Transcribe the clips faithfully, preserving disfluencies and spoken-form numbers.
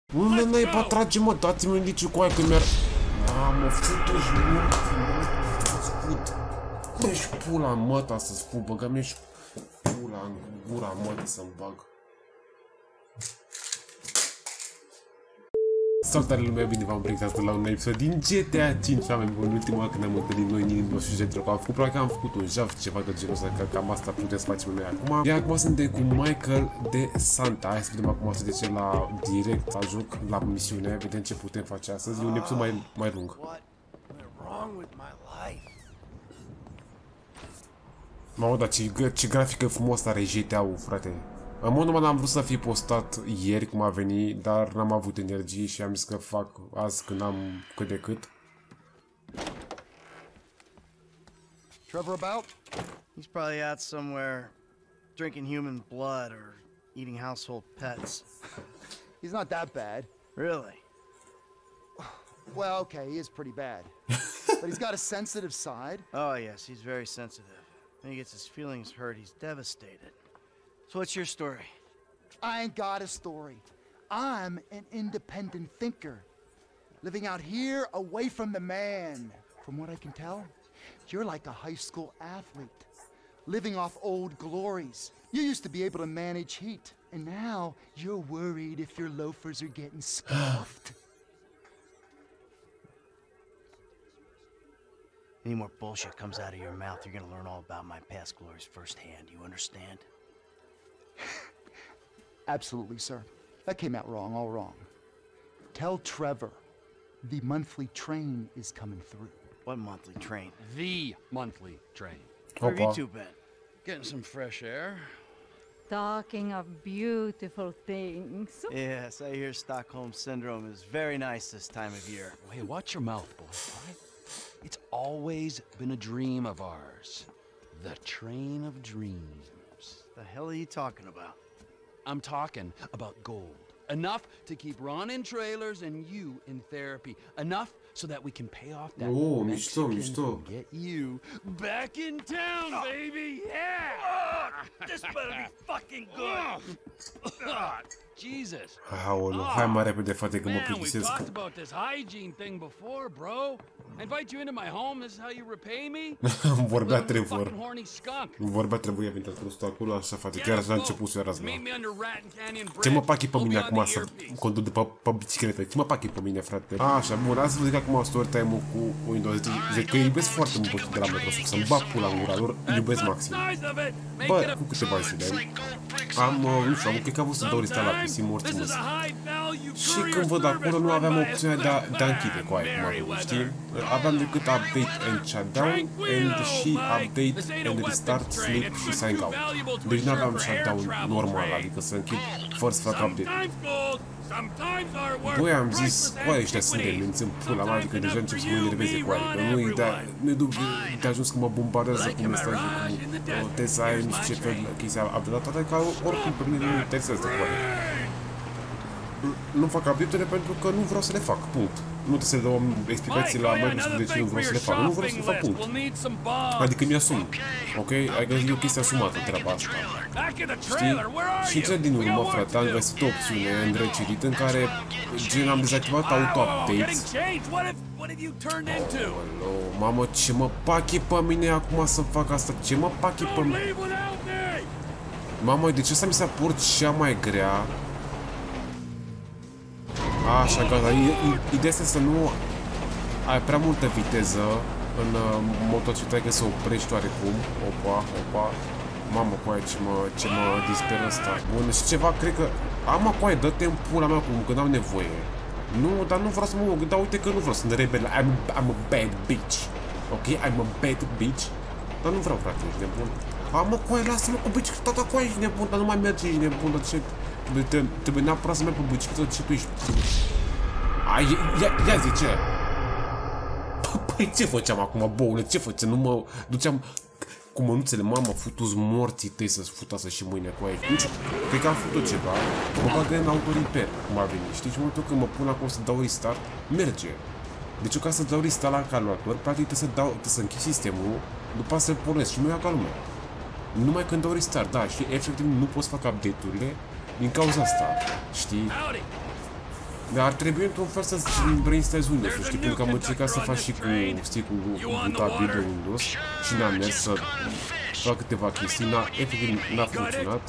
Unde n-ai trage, mă, dați-mi un indiciu cu aia că mi-ar... A, mă futu-și morții, mă, să-ți fut. Mă-și pula în măta să-ți fut, băga mi-și pula în gura mătii să-mi bag. Salutare lumea, bine v-am primit astăzi la un episod din G T A cinci, oameni buni. Ultima oară când ne-am întâlnit noi, nimeni nu știu ce am făcut, probabil că am făcut un jaf, ceva de genul ăsta, că cam asta putem să facem noi acum. Iar acum suntem cu Michael de Santa. Hai să vedem acum să trecem la direct, la joc, la misiune, vedem ce putem face astăzi. E un episod mai, mai lung. Mamă, dar ce, ce grafică frumos are G T A-ul, frate. În mod normal am vrut să fie postat ieri cum a venit, dar n-am avut energie și am zis că fac azi când am cât de cât. Trevor about? He's probably out somewhere drinking human blood or eating household pets. He's not that bad. Really? Well, okay, he is pretty bad. But he's got a sensitive side. Oh yes, he's very sensitive. When he gets his feelings hurt, he's devastated. So what's your story? I ain't got a story. I'm an independent thinker. Living out here away from the man. From what I can tell, you're like a high school athlete. Living off old glories. You used to be able to manage heat. And now you're worried if your loafers are getting scuffed. Any more bullshit comes out of your mouth, you're gonna learn all about my past glories firsthand. You understand? Absolutely, sir. That came out wrong, all wrong. Tell Trevor the monthly train is coming through. What monthly train? The monthly train. Where have you two been? Getting some fresh air. Talking of beautiful things. Yes, I hear Stockholm Syndrome is very nice this time of year. Hey, watch your mouth, boy. All right? It's always been a dream of ours. The train of dreams. The hell are you talking about? I'm talking about gold. Enough to keep Ron in trailers and you in therapy. Enough so that we can pay off that Oh, Mexican mișto, mișto. and get you back in town, baby. Yeah. Oh, this better be fucking good. Jesus. Aoleu, hai mai repede, frate, că mă Man, we've plictisesc. talked about this hygiene thing before, bro. I invite you into my home. This is how you repay me? Vorbea Little Trevor. fucking horny skunk. Vorbea Trevor, ia venit acolo, stă acolo, așa, frate, chiar la început era razna. Meet me under Ratton Canyon Bridge. Ce mă pachi pe mine We'll be acum on the să earpiece. conduc de pe, pe bicicletă? Ce mă pachi pe mine, frate? A, așa, bun, azi vă zic acum story time-ul cu Windows zece. Zic că iubesc foarte mult băștii de la Microsoft, să-mi bag pula în gura lor, îi iubesc maxim. Bă, cu câteva zile, am, nu știu, am cred că am vrut să dau lista la P C morții măs. Și când văd acolo nu aveam opțiunea de a, de a închide cu aia, cum ar fi, știi? Aveam decât update and shutdown and și update and restart, sleep și sign out. Deci nu aveam shutdown normal, adică să închid fără să fac update. Băi, am zis, coaie ăștia sunt de minți în pula mea, adică deja încep să mă enerveze cu aia, că nu-i de, de, de ajuns că mă bombardează cu mesaje, cu design, nu știu ce fel chestia update-ată, adică oricum pe mine nu mă interesează cu aia. Nu fac update-urile pentru că nu vreau să le fac, punct. Nu trebuie să le dau explicații la Microsoft de ce nu vreau să le fac, nu vreau să le fac, punct. Adică mi-asum, ok? Adică e o chestie asumată treaba asta, știi? Și în cele din urmă, frate, am găsit o opțiune îndrăcirit în care gen am dezactivat auto-updates. Aoleu, mamă, ce mă pachi pe mine acum să fac asta, ce mă pachi pe mine? Mamă, deci asta mi s-a părut cea mai grea. Așa, gata, ideea este să nu ai prea multă viteză în uh, motocicletă, să oprești oarecum. Opa, opa. Mamă, coaie, ce mă, ce mă disperă ăsta. Bun, și ceva, cred că... Am coaie, dă-te în pula mea cum, că n-am nevoie. Nu, dar nu vreau să mă... Dar uite că nu vreau, sunt rebel. I'm, I'm a bad bitch. Ok? I'm a bad bitch. Dar nu vreau, frate, ești nebun. Am coaie, lasă-mă cu bicicleta, coaie, ești nebun, dar nu mai merge, ești nebun, dar ce... Trebuie neapărat să merg pe bicicletă, ce tu ești? Ai, ia, ia zi, ce? Păi ce făceam acum, boule, ce făceam? Nu mă duceam cu mânuțele, mamă, futu-ți morții tăi să-ți futasă și mâine cu aia. Nu știu, cred că am făcut ceva, mă bagă în auto-repair, cum a venit, știi? Și în momentul când mă pun acolo să dau restart, merge. Deci eu ca să dau restart la calculator, practic trebuie să, dau, trebuie să închid sistemul, după să-l pornesc și nu ia ca lumea. Numai când dau restart, da, și efectiv nu pot să fac update-urile din cauza asta, știi? Dar ar trebui într-un fel să-ți reinstezi Windows-ul, știi, pentru că am încercat să fac și cu, știi, cu bootabil de Windows și n-am mers să fac câteva chestii, n-a, efectiv n-a funcționat.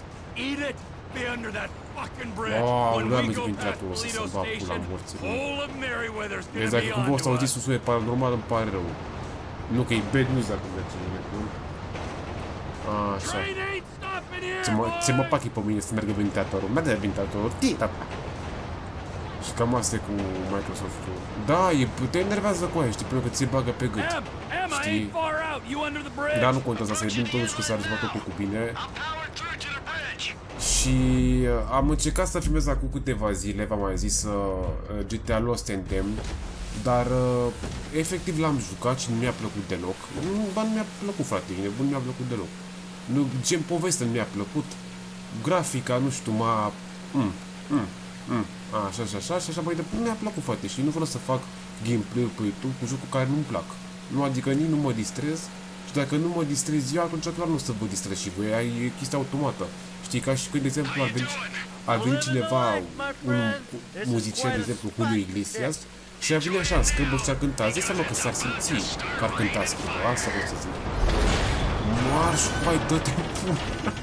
Wow, nu am mergit prin tratul ăsta să-mi bag pula morților. Deci dacă cumva o să auziți un sunet paranormal, îmi pare rău. Nu că e bad news dacă merge nebun. Așa. Ce mă pac e pe mine să meargă ventilatorul. Merge ventilatorul, tita! Și cam asta e cu Microsoft-ul. Da, e, te enervează cu aia, știi, pentru că ți-e bagă pe gât. Știi? Dar nu contează asta, e bine totuși că s-a rezolvat totul cu bine. Și am încercat să filmez acum câteva zile, v-am mai zis, uh, G T A Lost and Damned. Dar, uh, efectiv l-am jucat și nu mi-a plăcut deloc. Nu, ba, nu mi-a plăcut, frate, e nebun, nu mi-a plăcut deloc. Nu, gen poveste nu mi-a plăcut. Grafica, nu știu, m-a... Mm, mm, mm. Așa, așa, așa, și așa, băi, nu mi-a plăcut, frate, și nu vreau să fac gameplay pe YouTube cu jocuri care nu-mi plac. Nu, adică nici nu mă distrez, și dacă nu mă distrez eu, atunci clar nu o să vă distrez și voi, e chestia automată. Știi, ca și când, de exemplu, ar veni, ar veni cineva, un muzician, de exemplu, Julio Iglesias, și ar veni așa în scârbă și ar cânta, zici seama că s-ar simți că ar cânta scârbă, asta vreau să zic. Marș, mai dă-te în pun!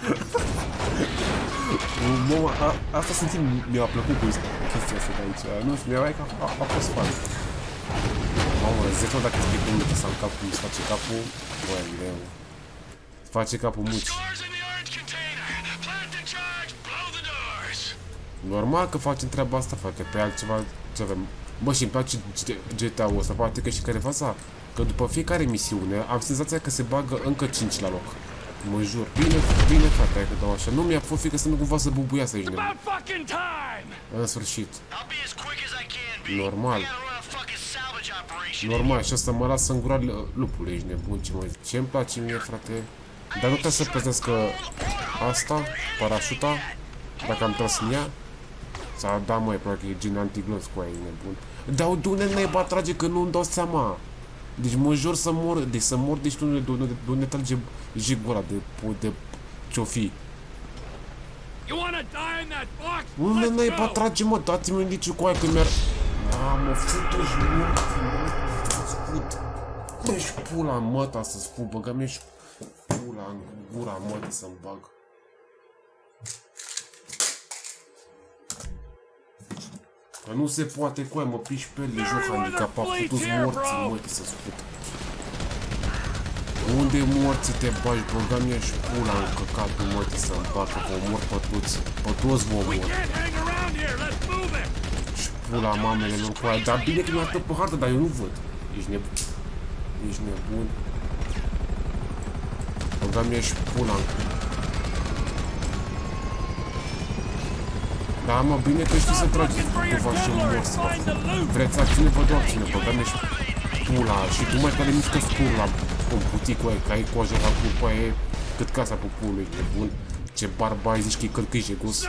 Mă, asta simțim, mi-a plăcut cu chestia asta de aici, nu știu, mi-a că a, a fost fan. Mamă, zic dacă îți pică unul să-mi capul, îți face capul, băi, greu. Îți face capul muci. Normal că facem treaba asta, frate, pe altceva ce avem. Bă, și îmi place G T A-ul ăsta, poate că și care faza, că după fiecare misiune am senzația că se bagă încă cinci la loc. Mă jur, bine, bine, frate, că dau așa. Nu mi-a fost frică să nu cumva să bubuiasă aici, nebun. În sfârșit. Normal. Normal, și asta mă lasă în gura lupului, ești nebun, ce mă zic. Ce-mi place mie, frate? Dar nu trebuie să plătească asta, parașuta, dacă am tras în ea. Sau da, măi, probabil că e gen antiglos cu aia, e nebun. Dar du-ne naiba trage că nu-mi dau seama. Deci mă jur să mor, deci să mor, deci nu ne, ne trage jigura de, de ce-o fi. Unde naiba trage, mă, dați-mi un indiciu cu aia că mi-ar... A, mă futu-și morții, mă, să-ți fut. Deci pula măta să-ți fut, băga mi-e și pula în gura mătii să-mi bag. Că nu se poate cu aia, mă piși pe ele, joc handicapat, futu-ți morții, mătii să-ți fut. Unde morții te bagi, băga mi-e și pula în căcatul mătii să-mi bag, că vă omor pe toți, pe toți vă omor. Și pula mamelor cu aia, dar bine că mi-a arătat pe hartă, dar eu nu văd. Ești nebun. Ești nebun. Băga mi-e și pula în căcatul. Da, mă, bine că știi să tragi ceva și morți, mă. Vreți acțiune, vă dau acțiune, băga mi-e și pula. Și tu mai care mișcă scur la un putic cu aia, că ai coajă la cu aia, e cât casa pe pulul, ești nebun. Ce barba ai, zici că e călcâi gos.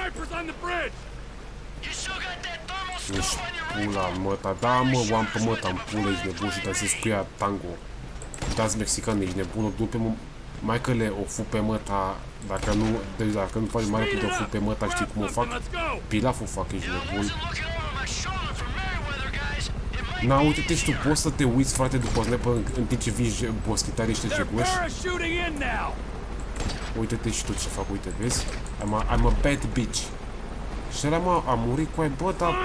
Ești pula, măta, da, mă, o am pe măta în pulă, ești nebun și dați cu ea tango. Dați mexican, ești nebun, o dupe, mă, mai că le o fu pe măta, dacă nu, deci dacă nu faci mai repede o fu pe măta, știi cum o fac? Pilaf o fac, ești nebun. Na, uite-te și tu, poți să te uiți, frate, după sniper în timp ce vii boschitari ăștia jegoși? Uite-te și tu ce fac, uite, vezi? I'm a, I'm a bad bitch. Și ăla, mă, a murit cu aia, bă, dar...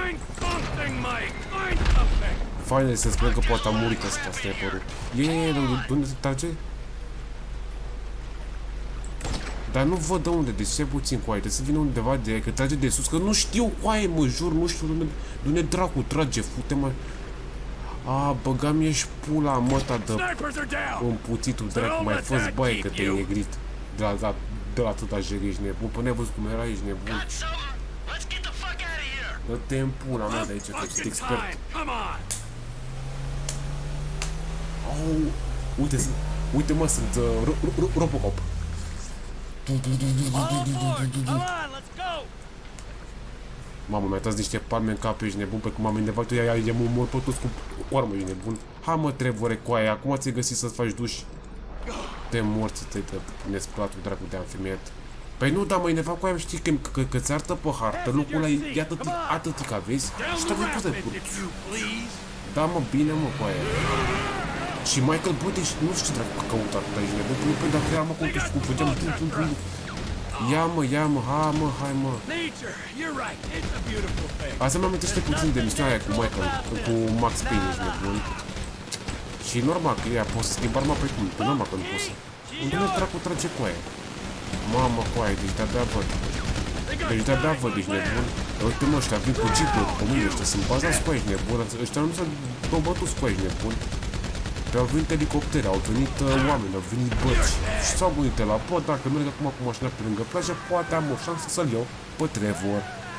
Finally, să spune că poate a murit ăsta, sniperul. Ie, de unde se trage? Dar nu văd de unde, deci ce puțin cu aia, trebuie să vină undeva de aia, că trage de sus, că nu știu cu aia, mă jur, nu știu de unde, de unde dracu trage, fute-mă. A, băga mi-e și pula măta de împuțitul dracu, mai fost baie că te-ai negrit de la, la, de la atâta jeri, ești nebun, până ai văzut cum era, ești nebun. Dă-te în pula mea de aici, că ești expert. Au, uite, uite mă, sunt uh, Robocop. Mamă, mi-a tras niște palme în cap, ești nebun, pe cum am îndevat, tu i-a mor pe toți cu, cu armă, ești nebun. Ha, mă, Trevore, cu aia, acum ți-ai găsit să-ți faci duș. Te morți, te-ai nesplatul, dracu, te-am femeat. Păi nu, dar mă enerva cu aia, știi, că, că, că ți arată pe hartă, locul ăla e atât, atâtica, vezi? Și te-a văzut de pur. Da, mă, bine, mă, cu aia. Și Michael, bă, deci nu știu ce dracu că căută atâta aici, nebun, că nu păi dacă era, mă, cum cum făceam, tum, tum, tum. Ia, mă, ia, mă, ha, mă, hai, mă. Asta mă amintește puțin de misiunea aia cu Michael, cu Max Payne, ești nebun. Și normal că ea poți să schimbi arma pe cum, pe normal că nu poți să. Unde ne dracu trage cu aia? Mamă, cu aia, deci de-abia văd. Deci de-abia văd, ești nebun. Uite, mă, ăștia vin cu jeep-uri, cu mâini ăștia, sunt bazați cu aia, ești nebun. Ăștia nu s-au bătuți cu aia, ești nebun. Pe au venit elicoptere, au venit uh, oameni, au venit băți. Și s-au gândit la, bă, dacă merg acum cu mașina pe lângă plajă, poate am o șansă să-l iau pe Trevor.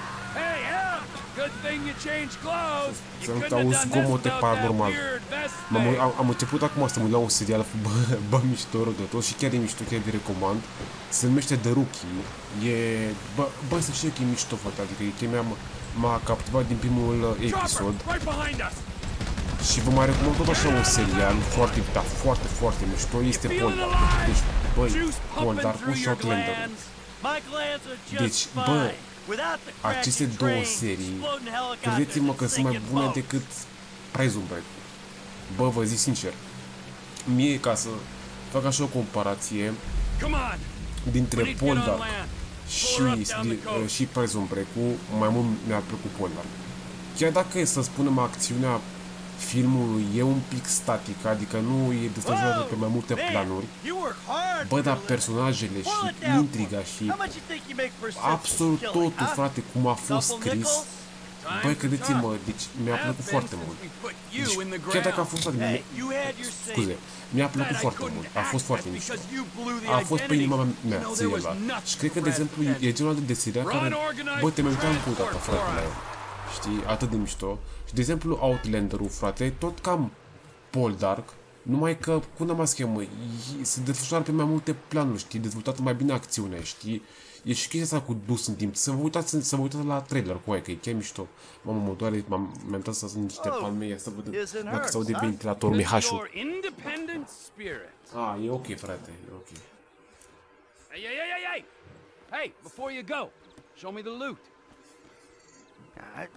Să nu te auzi zgomote paranormal. Am, am început acum să mă la un serial, bă, bă, mișto rău de tot și chiar e mișto, chiar de recomand. Se numește The Rookie. E, bă, bă, să știi că e mișto, frate, adică e chemia m-a captivat din primul episod. Și vă mai recomand tot așa un serial foarte, da, foarte, foarte mișto, este Poldark. Deci, băi, Poldark cu Shotlander. Deci, bă, aceste două serii, credeți-mă că sunt mai bune decât Prison Break. Bă, vă zic sincer, mie, ca să fac așa o comparație dintre Poldark și, și Prison Break-ul, mai mult mi-a plăcut Poldark. Chiar dacă e să spunem acțiunea filmului e un pic static, adică nu e desfășurată pe mai multe planuri. Bă, dar personajele și intriga și absolut totul, frate, cum a fost scris, băi, credeți-mă, deci mi-a plăcut foarte mult. Deci, chiar dacă a fost atât, scuze, mi-a plăcut foarte mult, a fost foarte mișto. A fost pe inima mea, seriala. Și cred că, de exemplu, e genul de serial care, bă, te mai uitam cu data, frate, la el. Știi, atât de mișto. Și de exemplu Outlander-ul, frate, tot cam Poldark, numai că, cum n-am schemă, se desfășoară pe mai multe planuri, știi, dezvoltată mai bine acțiunea, știi? E și chestia asta cu dus în timp. Să vă uitați, să vă uitați la trailer cu aia, că e chiar mișto. Mamă, mă doare, mi-am dat să sunt niște palmei, să văd dacă se aude ventilatorul Mihașul. Ah, e ok, frate, e ok. Hey, hey, hey, hey! Hey, before you go, show me the loot. I...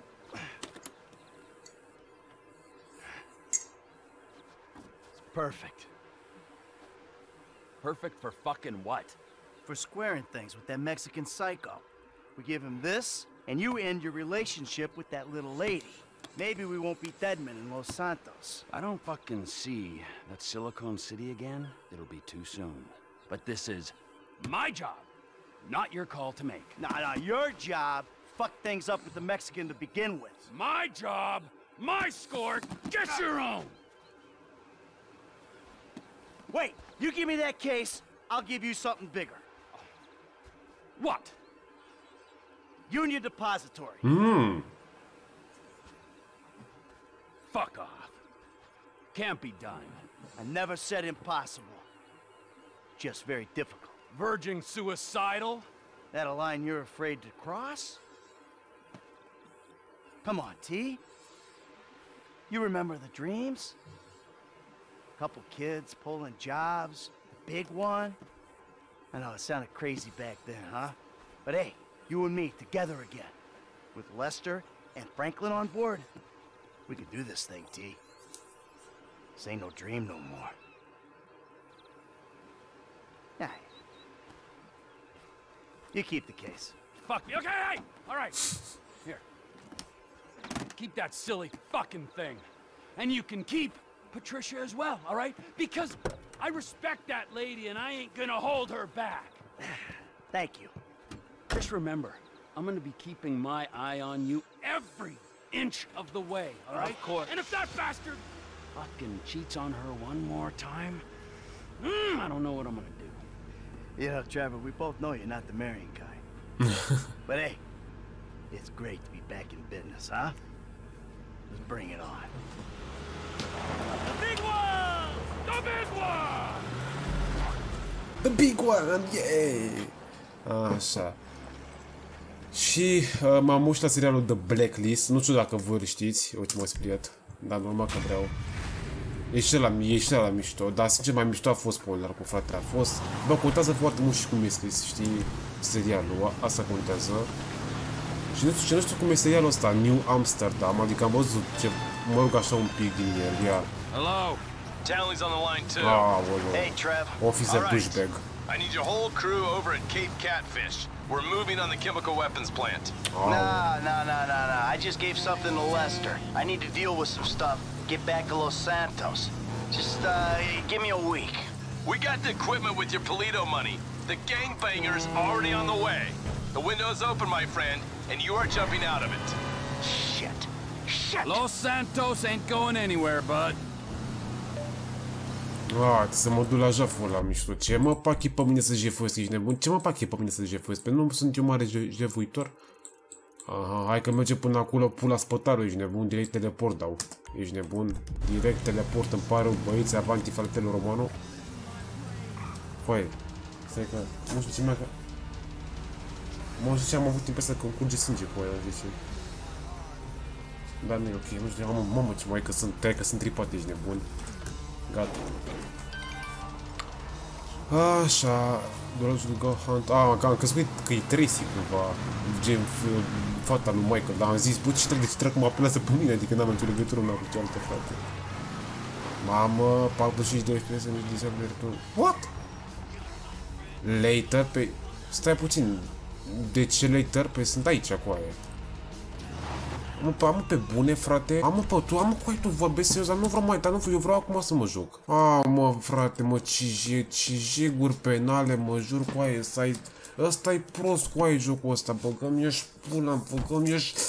It's perfect. Perfect for fucking what? For squaring things with that Mexican psycho. We give him this, and you end your relationship with that little lady. Maybe we won't be dead men in Los Santos. I don't fucking see that Silicon City again. It'll be too soon. But this is my job, not your call to make. Nah, nah, your job. Fuck things up with the Mexican to begin with. My job, my score, get your own! Wait, you give me that case, I'll give you something bigger. What? Union Depository. Hmm. Fuck off. Can't be done. I never said impossible. Just very difficult. Verging suicidal? That a line you're afraid to cross? Come on, T. You remember the dreams? Couple kids pulling jobs, a big one. I know it sounded crazy back then, huh? But hey, you and me together again. With Lester and Franklin on board, we could do this thing, T. This ain't no dream no more. Nah. You keep the case. Fuck me. Okay, hey! All right. Here. Keep that silly fucking thing. And you can keep Patricia as well, all right? Because I respect that lady and I ain't gonna hold her back. Thank you. Just remember, I'm gonna be keeping my eye on you every inch of the way, all right? Of course. And if that bastard fucking cheats on her one more time, mm, I don't know what I'm gonna do. You know, Trevor, we both know you're not the marrying kind. But hey, it's great to be back in business, huh? Let's bring it on. The big one! The big one! The big one, yeah! Așa. Și uh, m-am mușit la serialul The Blacklist. Nu știu dacă voi îl știți, uite mă speriat, dar normal că vreau. E și ăla, e și ăla mișto, dar sincer mai mișto a fost Polar cu fratele, a fost... Bă, contează foarte mult și cum e scris, știi, serialul, asta contează. Și nu știu, și nu știu cum e serialul ăsta, New Amsterdam, adică am văzut ce, mă rog așa un pic din el, ia. Hello. Tally's on the line too. Ah, well, Hey, Trev. Officer douchebag. I need your whole crew over at Cape Catfish. We're moving on the chemical weapons plant. Ah, Nah, nah, nah, nah, nah. I just gave something to Lester. I need to deal with some stuff. Get back to Los Santos. Just, uh, give me a week. We got the equipment with your Polito money. The gangbanger's already on the way. The window's open, my friend, and you are jumping out of it. Shit. Shit. Los Santos ain't going anywhere, bud. Ah, să mă duc la jaful ăla mișto. Ce mă pachi pe mine să jefuiesc, ești nebun? Ce mă pachi pe mine să jefuiesc? Pe nu sunt eu mare jefuitor? Aha, hai că merge până acolo, pula spătarul, ești nebun, direct teleport dau. Ești nebun, direct teleport, îmi pare, băieți, avanti, fratele Romano. Păi, stai că, nu știu ce mai că... Mă știu ce am avut timp ăsta că îmi curge sânge cu aia, zice. Dar nu e ok, nu știu, mamă, mamă, ce mai că sunt, tăi că sunt tripate, ești nebun. Gata. Așa, Dorojul Go Hunt. Ah, că am crezut că e Tracy cumva, gen fata lui Michael, dar am zis, bă, ce trebuie, de ce trebuie, mă apelează pe mine, adică n-am nicio legătură una cu cealaltă, frate. Mamă, patruzeci și cinci de F P S, nici disabilitate. What? Later pe... Stai puțin. De ce later pe... Sunt aici cu aia. Am pe, am pe bune, frate. Am pe tu, am cu ai tu vorbești serios, dar nu vreau mai, dar nu, eu vreau acum să mă joc. Ah, mă, frate, mă, ce jeguri penale, mă jur cu aia, ăsta-i... Ăsta-i prost cu aia jocul ăsta, băgăm ești pula, băgăm ești...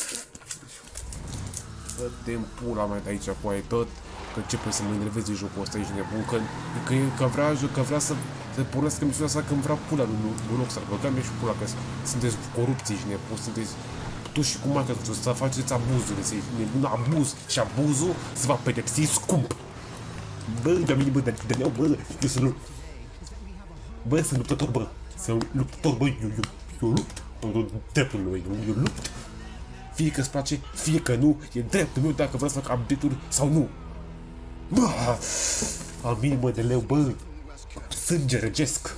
Dă-te-n pula mea de aici cu aia tot, că începe să mă enerveze jocul ăsta, ești nebun, că, că, că vrea, că vrea să... Să pornesc misiunea asta când vrea pula lui Rockstar, băgăm ești pula, că sunteți corupții, ești nebun, sunteți... Tu și cum că să faceți abuzurile, să un abuz și abuzul se va pedepsi scump. Bă, de-a mine, bă, de leu, bă, eu sunt... Bă, sunt luptător, bă, sunt luptător, bă, eu, eu, eu lupt, eu dreptul meu, eu, eu lupt. Fie că-ți place, fie că nu, e dreptul meu dacă vreau să fac update-uri sau nu. Bă, al mine, bă, de leu, bă, sânge regesc.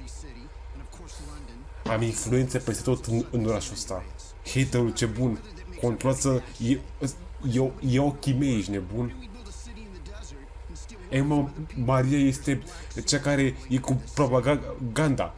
Am influențe peste tot în, în orașul ăsta. Haterul ce bun, controlează, e, e, e ochii mei, ești nebun. Emma Maria este cea care e cu propaganda.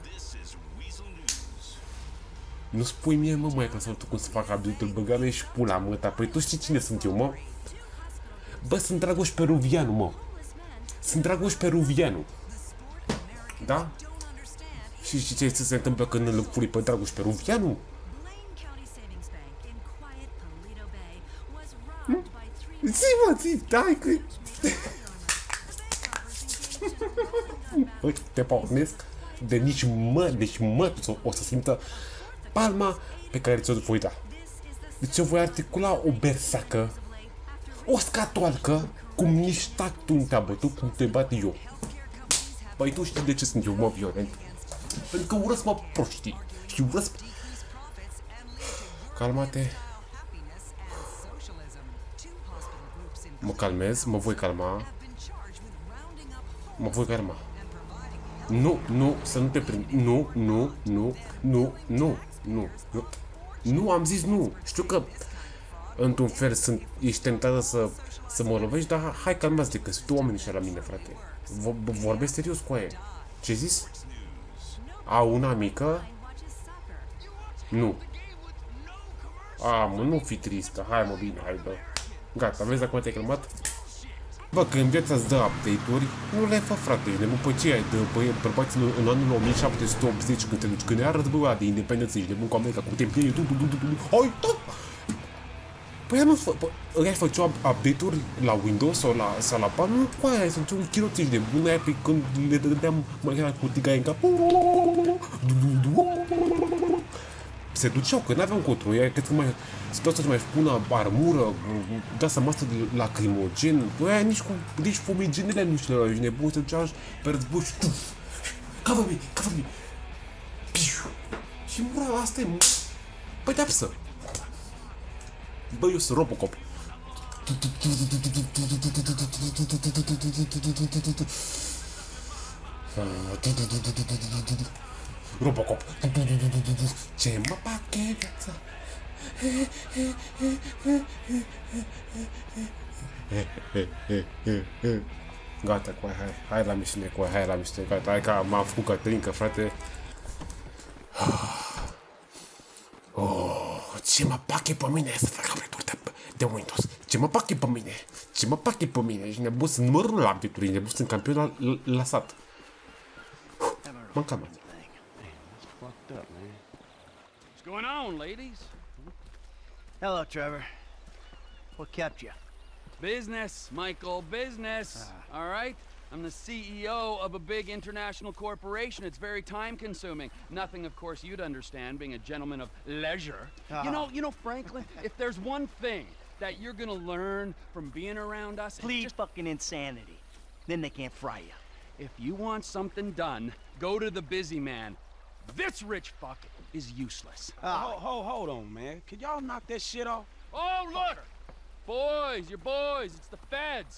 Nu spui mie, mă, mai că sau tu cum să fac update-ul, băga mea și pula, mă, dar păi tu știi cine sunt eu, mă? Bă, sunt Dragoș Peruvianu, mă. Sunt Dragoș Peruvianu. Da? Și știi ce se întâmplă când îl pui pe Dragoș Peruvianu? Zi, mă, zi, dai că... Bă, te pornesc de nici mă, deci mă, o să simtă palma pe care ți-o voi da. Deci eu voi articula o bersacă, o scatoalcă, cum nici tac tu nu te-a bătut, cum te bat eu. Păi tu știi de ce sunt eu, mă, violent? Pentru că urăsc, mă, proștii. Și urăsc... Calma-te. Mă calmez, mă voi calma. Mă voi calma. Nu, nu, să nu te prind. Nu, nu, nu, nu, nu, nu, nu. Nu, am zis nu. Știu că într-un fel sunt, ești tentată să, să mă lovești, dar hai calmați-te, că sunt oamenii ăștia la mine, frate. Vorbesc serios cu aia. Ce zis? A, una mică? Nu. A, mă, nu fi tristă. Hai, mă, bine, hai, bă. Gata, vezi acum te-ai calmat? Bă, când viața îți dă update-uri, nu le fă, frate, ești nebun, pe ce ai de bărbați în, în anul o mie șapte sute optzeci când te duci, când era războiul de independență, ești nebun cu America, cu templierii, tu, tu, tu, tu, tu, hai, tot! Păi nu fă, ăia făceau update-uri la Windows sau la, sau la Palm, nu cu aia, sunt un chiroți, ești nebun, aia pe când le dădeam mai era cu tigaie în cap, se duceau, că n-aveau control, ea cred că mai stau să mai pună armură, da să masă de lacrimogen, aia nici cu, nici fumigenele nu știu la ești nebun, se duceau pe război și tu, cover-me, cover-me, și mura, asta e pedeapsă. Bă, eu sunt Robocop. Robocop. Ce mă pache viața. Gata, cu hai, hai la misiune, cu hai la misiune, gata, hai că m-am făcut Cătălincă, frate. Oh, ce mă pache pe mine să fac update-uri de, de Windows. Ce mă pache pe mine, ce mă pache pe mine. Ești nebun, sunt numărul la update-uri, nebun, sunt campion la, la sat. Mânca, mă. What's going on, ladies? Hello, Trevor. What kept you? Business, Michael, business. Uh. All right? I'm the C E O of a big international corporation. It's very time-consuming. Nothing, of course, you'd understand, being a gentleman of leisure. Uh. You know, you know, Franklin, if there's one thing that you're gonna learn from being around us, please, just fucking insanity. Then they can't fry you. If you want something done, go to the busy man. This rich fuck is useless. Uh. Hold, hold, hold on, man. Could y'all knock that shit off? Oh, look! Boys, you're boys. It's the feds.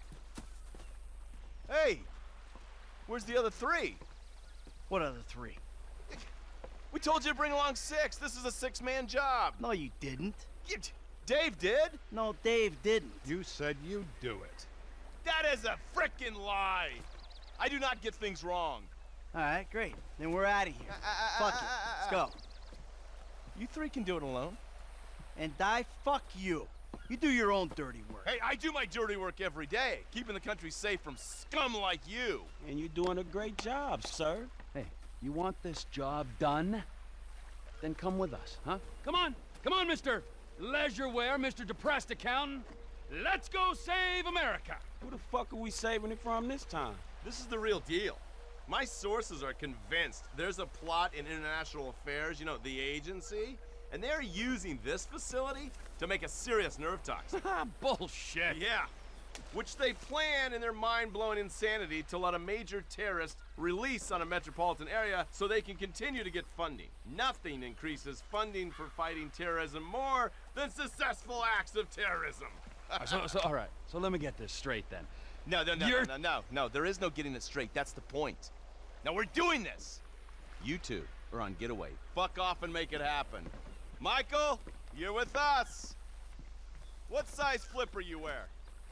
Hey, where's the other three? What other three? We told you to bring along six. This is a six-man job. No, you didn't. You, Dave did? No, Dave didn't. You said you'd do it. That is a frickin' lie. I do not get things wrong. All right, great. Then we're out of here. Uh, fuck uh, it. uh, Let's go. You three can do it alone. And die, fuck you. You do your own dirty work. Hey, I do my dirty work every day, keeping the country safe from scum like you. And you're doing a great job, sir. Hey, you want this job done? Then come with us, huh? Come on, come on, Mister Leisureware, Mister Depressed Accountant. Let's go save America. Who the fuck are we saving it from this time? This is the real deal. My sources are convinced there's a plot in international affairs, you know, the agency, and they're using this facility to make a serious nerve toxin. Bullshit. Yeah. Which they plan in their mind-blowing insanity to let a major terrorist release on a metropolitan area so they can continue to get funding. Nothing increases funding for fighting terrorism more than successful acts of terrorism. so, so, all right. So let me get this straight then. No, no, no, You're... no, no, no, no. There is no getting it straight. That's the point. Now we're doing this. You two are on getaway. Fuck off and make it happen. Michael, you're with us. What size flipper you wear?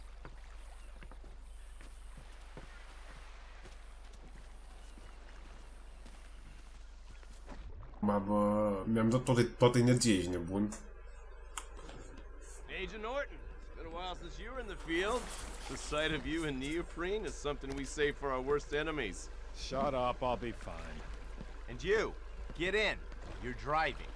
Mamă, mi-am dat toată, toată energia, ești nebun. Agent Norton, it's been a while since you were in the field. The sight of you in neoprene is something we save for our worst enemies. Shut up, I'll be fine. And you, get in. You're driving.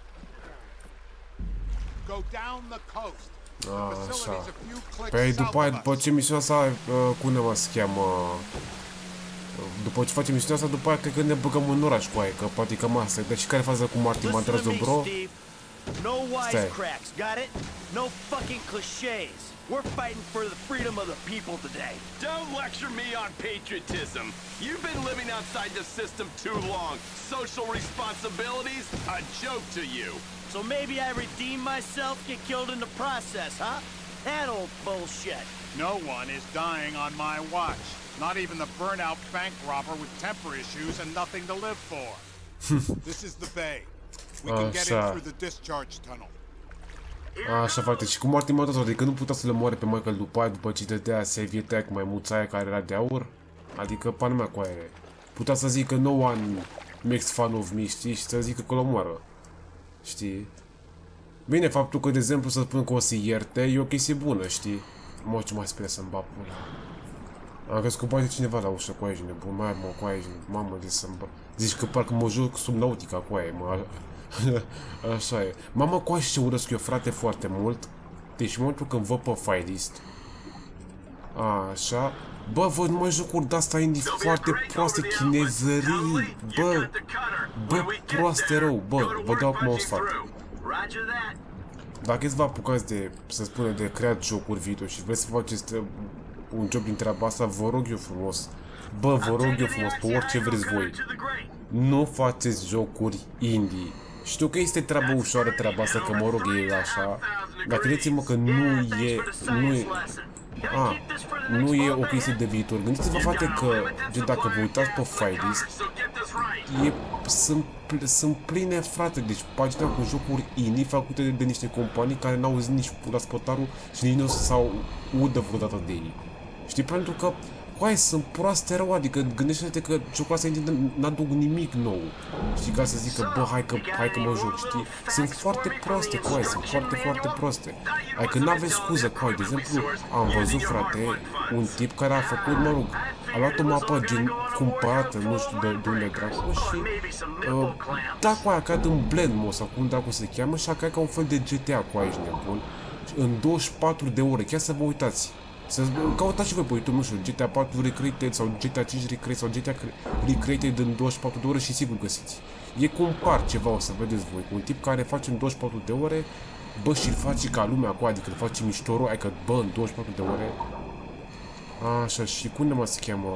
Go down the coast. Așa. Păi după aia, după ce misiunea asta, uh, cum ne mă se cheamă? După ce facem misiunea asta, după aia cred că ne băgăm în oraș cu aia, că poate cam asta. Deci care faza cu Martin Mandrează, bro? No wisecracks, got it? No fucking cliches. We're fighting for the freedom of the people today. Don't lecture me on patriotism. You've been living outside the system too long. Social responsibilities, a joke to you. So maybe I redeem myself, get killed in the process, huh? That old bullshit. No one is dying on my watch. Not even the burnout bank robber with temper issues and nothing to live for. This is the bay. We can get in through the discharge tunnel. Așa, frate, și cu Martin Mandrează, adică nu putea să le moare pe Michael după aia, după ce dădea Save Attack cu maimuța aia care era de aur? Adică, pana mea cu aia. Putea să zică no one makes fun of me, știi? Și să zică că l omoară. Știi? Bine, faptul că, de exemplu, să spun că o să ierte, e o chestie bună, știi? Mă, ce mai spune să-mi bag pula. Am crezut că bate cineva la ușă cu aia, nebun, mai mă, cu aia, mamă, de să-mi bag. Zici că parcă mă joc Subnautica cu aia, mă. Așa e. Mamă, cu aia și ce urăsc eu, frate, foarte mult. Deci, în momentul când văd pe Filist, așa, bă, văd numai jocuri de-asta indie foarte proaste, chinezării, bă, bă, proaste rău, bă, vă dau acum o sfat. Dacă îți vă apucați de, să spune, de creat jocuri video și vreți să faceți un job din treaba asta, vă rog eu frumos, bă, vă rog eu frumos, pe orice vreți voi, nu faceți jocuri indie. Știu că este treabă ușoară treaba asta, că mă rog, e așa, Dar credeți-mă că nu e, nu e, a, nu e o chestie de viitor. Gândiți-vă, frate, că dacă vă uitați pe Filist, e, sunt, sunt pline, frate, deci pagina cu jocuri indie făcute de, de niște companii care n-au auzit nici pula spătarul și nici nu s-au udă vreodată de ei. Știi, pentru că coaie, sunt proaste rău, adică gândește-te că jocul ăsta n-aduc nimic nou. Știi, ca să zic că, bă, hai că, hai că mă joc, știi? Sunt foarte proaste, coaie, sunt foarte, foarte proaste. Adică n-aveți scuză, coaie. De exemplu, am văzut, frate, un tip care a făcut, mă rog, a luat o mapă gen cumpărată, nu știu de, de unde dracu și uh, da, coaie, a creat în Blend Mode sau cum dracu se cheamă și a creat ca un fel de G T A, coaie, ești nebun. În douăzeci și patru de ore, chiar să vă uitați. Să căutați și voi pe YouTube, nu știu, G T A patru Recreated sau G T A cinci Recreated sau G T A Recreated în douăzeci și patru de ore și sigur găsiți. E compar ceva, o să vedeți voi, cu un tip care face în douăzeci și patru de ore, bă, și îl face ca lumea acolo, adică îl face miștorul, adică, bă, în douăzeci și patru de ore. Așa, și cum ne mă se cheamă?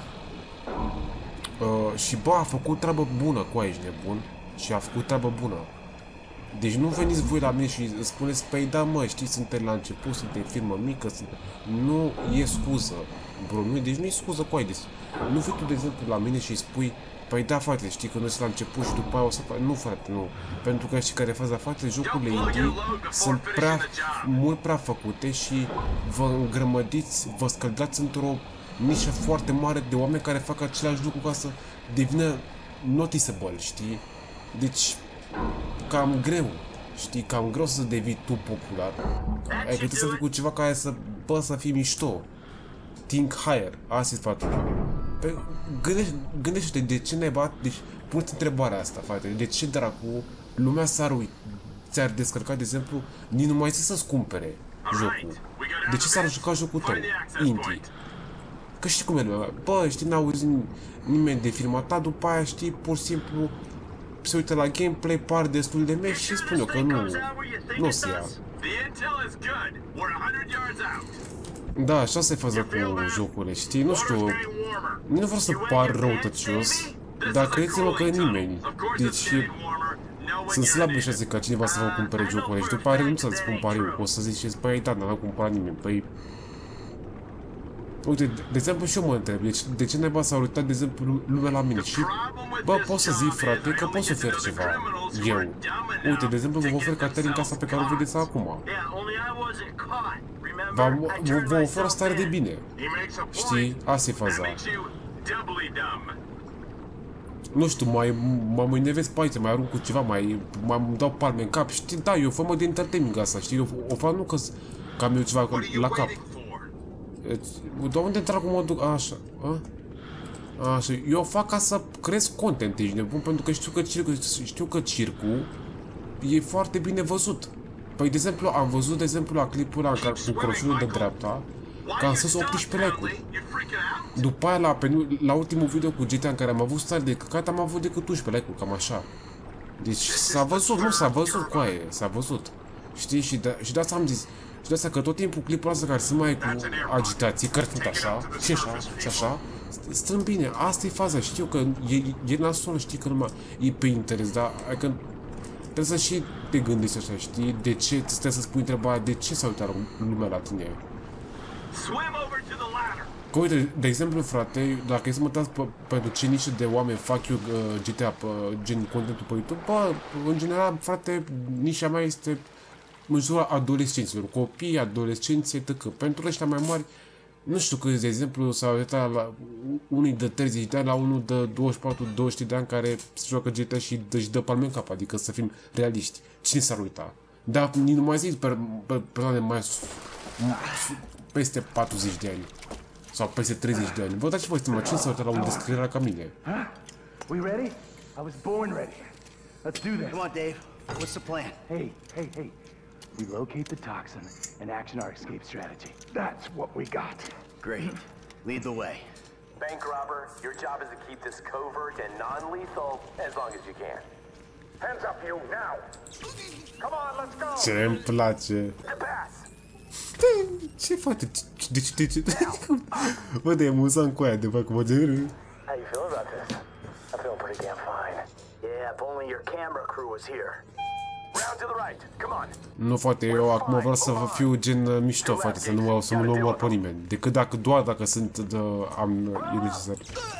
Uh, și bă, a făcut treabă bună, cu aici nebun, și a făcut treabă bună. Deci nu veniți voi la mine și spuneți, păi da, mă, știi, sunteți la început, sunteți firmă mică, sunt... Nu e scuză, bro, nu, deci nu e scuză cu ai, deci nu vii tu, de exemplu, la mine și îi spui, păi da, frate, știi că noi sunt la început și după aia o să fac... Nu, frate, nu, pentru că știi care e faza, frate, jocurile indie sunt prea, mult prea făcute și vă îngrămădiți, vă scăldați într-o nișă foarte mare de oameni care fac același lucru ca să devină noticeable, știi? Deci... cam greu, știi, cam greu să devii tu popular. Ai putea să fii cu ceva care să, bă, să fii mișto. Think higher, asta-i sfatul. Gândește, gândește-te de ce naiba, deci pune-ți întrebarea asta, frate, de ce dracu lumea s-ar uit, ți-ar descărca, de exemplu, nici nu mai zi să-ți cumpere jocul. De ce s-ar juca jocul tău, indie? Că știi cum e lumea, bă, știi, n-auzi nimeni de firma ta, după aia, știi, pur și simplu se uită la gameplay, par destul de meci și spune că nu, nu se ia. Da, așa se faza cu jocurile, știi, nu știu, nu vreau să par răutăcios, dar credeți-mă că nimeni, deci sunt slab de șanse ca cineva să vă cumpere jocurile și după aia nu să-ți spun pariu, o să ziceți, păi da, n-am cumpărat nimeni, păi... Uite, de exemplu și eu mă întreb, deci de ce naiba s-a uitat, de exemplu, lumea la mine și, bă, pot să zic, frate, că pot să ofer ceva, eu. Uite, de exemplu, vă ofer Caterin casa pe care o vedeți acum. Vă ofer o stare de bine, știi, asta e faza. Nu știu, mai mă enervez pe aici, mai arunc cu ceva, mai îmi dau palme în cap, știi, da, e o formă de entertainment asta, știi, o, o fac nu că am eu ceva la cap. De unde dracu mă duc? Așa, a? Așa, eu o fac ca să cresc content, ești nebun, pentru că știu că circul, știu că circul e foarte bine văzut. Păi, de exemplu, am văzut, de exemplu, la clipul ăla cu croșul de dreapta, că am sus optsprezece like-uri. După aia, la, la ultimul video cu G T A în care am avut stare de căcat, am avut decât unsprezece like-uri, cam așa. Deci s-a văzut, nu s-a văzut cu aia, s-a văzut. Știi? Și de, și de asta am zis. Și de asta că tot timpul clipul ăsta care se mai cu agitații, cărțit așa, și așa, și așa, stăm bine, asta e faza, știu că e, e nasol, știi că numai e pe interes, dar adică trebuie să și te gândești așa, știi, de ce, trebuie să spui întrebarea, de ce s-a uitat lumea la tine? Că uite, de exemplu, frate, dacă e să mă uitați pentru ce nișă de oameni fac eu uh, G T A, uh, gen contentul pe YouTube, bă, în general, frate, nișa mea este în jurul adolescenților, copii, adolescenți, et cetera. Pentru ăștia mai mari, nu știu câți, de exemplu, s-au uitat la unii de treizeci de ani, la unul de douăzeci și patru douăzeci de ani care se joacă G T A și își dă palme în cap, adică să fim realiști. Cine s-ar uita? Dar nici nu mai zic pe persoane mai peste patruzeci de ani. Sau peste treizeci de ani. Vă dați voi seama, cine s-a uitat la un descriere ca mine? We ready? I was born ready. Let's do this. Come on, Dave. What's the plan? Hey, hey, hey. We locate the toxin and action our escape strategy. That's what we got. Great. Lead the way. Bank robber, your job is to keep this covert and non-lethal as long as you can. Hands up, you, now! Come on, let's go! Ce-mi place! Ce face? De ce? De ce? Bă, de amuzant cu aia, de fac, mă de râ. How you feel about this? I'm feeling pretty damn fine. Yeah, if only your camera crew was here. Round Nu, frate, eu acum vreau să fiu gen mișto, frate, să nu, să nu omor pe nimeni. Decât dacă, doar dacă sunt, de, am, e necesar.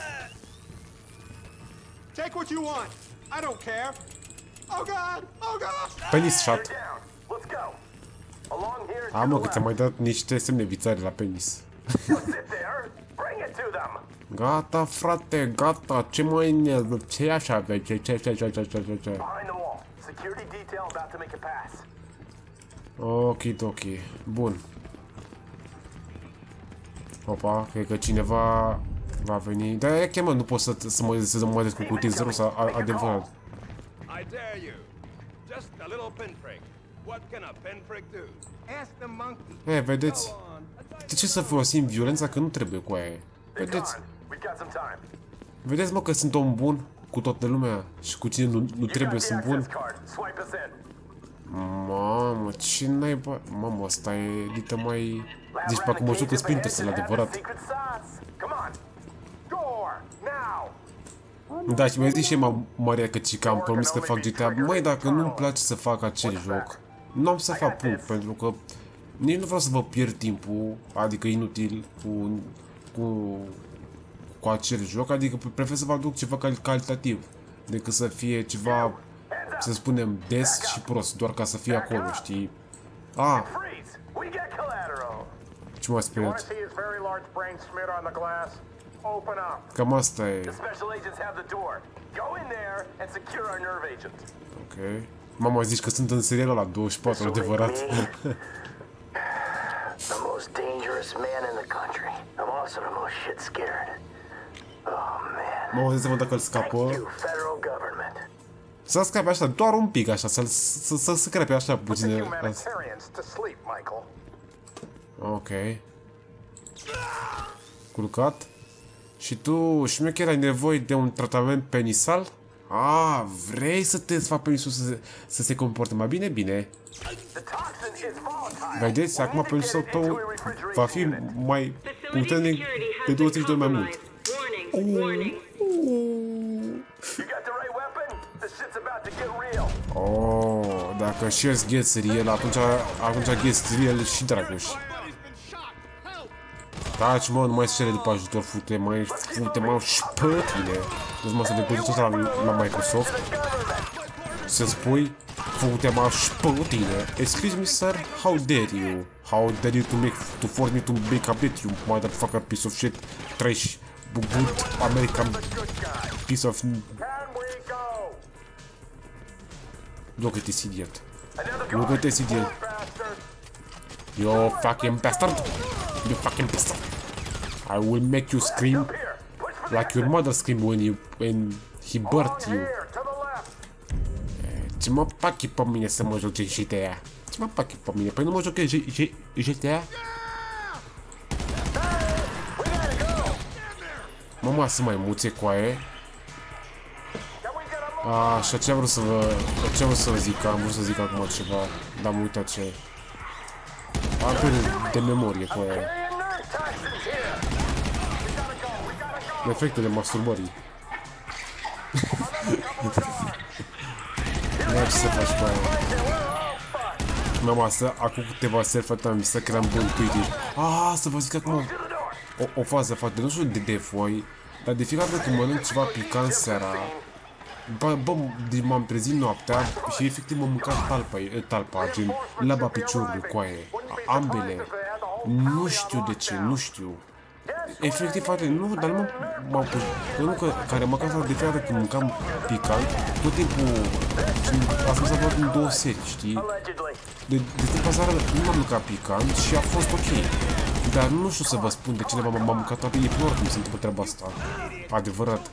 Take what you want. I don't care. Oh god! Oh god! Penis shot. A, mă, că ți-am mai dat niște semne vițare la penis. Gata, frate, gata. Ce mai... Ce așa? Ce, ce, ce, ce, ce, ce, ce, ce? Ok, ok. Bun. Opa, cred că cineva va veni. Dar e chemă, nu pot să, să mă, să mă descurc cu T-zero sau adevărat. E, vedeți? De ce să folosim violența că nu trebuie cu aia? Vedeți? Vedeți, mă, că sunt om bun cu toată lumea și cu cine nu, nu trebuie să sunt bun? Mamă, ce naiba... Mamă, ăsta e dită mai... Deci pe acum mă joc în Splinter Cell, adevărat. Da, și mi-a zis și Maria că cica am promis că fac G T A. Măi, dacă nu-mi place să fac acel joc, nu am să fac punct, pentru că nici nu vreau să vă pierd timpul, adică inutil, cu, cu, cu acel joc, adică prefer să vă aduc ceva cal calitativ, decât să fie ceva, să spunem, des și prost, doar ca să fie acolo, știi? Ah! Ce m-a speriat? Cam asta e. Ok. Mama, zici că sunt în serialul ăla douăzeci și patru, adevărat. Mama, zici să dacă îl scapă. Să scape așa, doar un pic așa, să să scrape așa puțin. Ok. Culcat. Și tu, șmecher, ai nevoie de un tratament penisal? Ah, vrei să te faci penisul să se, să se comporte mai bine? Bine. Vedeți, acum penisul tău va fi mai puternic de douăzeci de ori mai mult. Oh, dacă shares gets real, atunci, atunci gets real și Dragoș. Taci, mă, nu mai se cere după ajutor, fute, mai fute, mă, și pe tine. Nu-ți mă să depoziți asta la, la Microsoft. Să spui, fute, mă, și pe tine. Excuse me, sir, how dare you? How dare you to make, to force me to make a bet, you motherfucker piece of shit, trash, good American piece of... Look at this idiot. Look at this idiot. You fucking bastard. You fucking bastard. I will make you scream like your mother screamed when you when he birthed you. Ce mă pachi pe mine să mă joc G T A? Ce mă pachi pe mine? Păi nu mă joc G T A? Mama, să mai muțe coaie. Așa, ce vreau să vă... Ce vreau să vă zic? Am vrut să zic acum ceva, dar am uitat ce... Apel de memorie cu aia. Efectele masturbării. Ia ce să faci cu aia. Mama, asta, acum câteva seri, frate, am visat că eram bun Tweety. Ah, să vă zic acum o, o fază, frate, nu știu de de foi, dar de fiecare dată când mănânc ceva picant seara, bă, bă, deci m-am trezit noaptea și efectiv m-am mâncat talpa, talpa, gen laba piciorului cu aia, ambele. Nu știu de ce, nu știu. Efectiv, frate, nu, dar nu m-am pus, nu că, care mă casă de fiecare dată când mâncam picant, tot timpul, asta s-a luat în două seri, știi? De, de timpul seara nu m-am mâncat picant și a fost ok. Dar nu știu să vă spun de ce m-am mâncat toate, e prima oară cum se întâmplă treaba asta. Adevărat.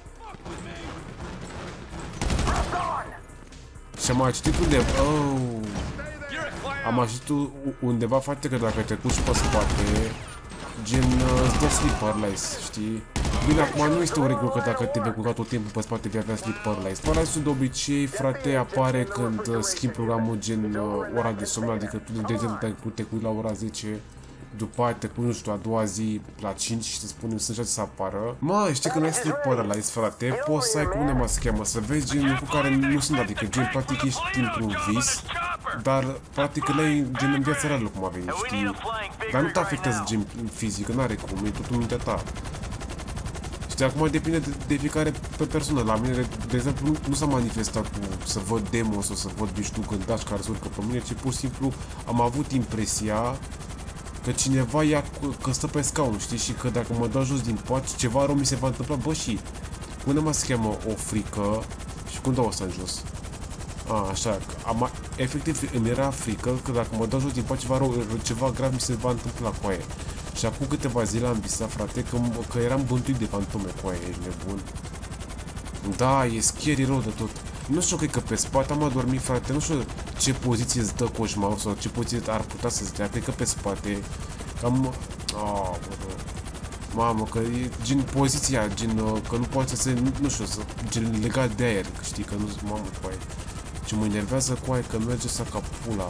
Și am mai citit undeva, oh, am mai citit undeva, frate, că dacă te cuci pe spate, gen, îți dă sleep paralyze, știi? Bine, acum nu este o regulă că dacă te vei culca tot timpul pe spate vei avea sleep paralyze. Paralyze-ul de obicei, frate, apare când schimbi programul gen ora de somn, adică tu de exemplu te cui la ora zece, după aia te pui, nu știu, a doua zi la cinci și să spunem să încerci să apară. Mă, știi că nu ai sleep paralyze, frate, poți să ai, cum ne mă cheamă, să vezi gen cu care nu sunt, adică gen, practic ești într-un vis dar practic ăla e gen în viața reală cum a venit, știi? Dar nu te afectează gen fizic, n-are cum, e totul mintea ta. Știi, acum depinde de, de fiecare pe persoană. La mine, de exemplu, nu, nu s-a manifestat cu să văd demo sau să văd biștu gândaci care se urcă pe mine, ci pur și simplu am avut impresia că cineva ia, că stă pe scaun, știi? Și că dacă mă dau jos din pat, ceva rău mi se va întâmpla. Bă, și unde mă se cheamă o frică și cum dau ăsta în jos? A, așa, am, efectiv îmi era frică că dacă mă dau jos din pat, ceva rău, ceva grav mi se va întâmpla cu aia. Și acum câteva zile am visat, frate, că, că eram bântuit de fantome cu aia, ești nebun. Da, e scary rău de tot. Nu știu, cred că pe spate am adormit, frate, nu știu ce poziție îți dă coșmarul sau ce poziție ar putea să-ți dea, cred că pe spate. Cam... Oh, mamă, că e gen poziția, gen că nu poate să se, nu, nu știu, să, gen legat de aer, știi, că nu, mamă, cu aia. Ce mă enervează cu aia, că merge să ca pula.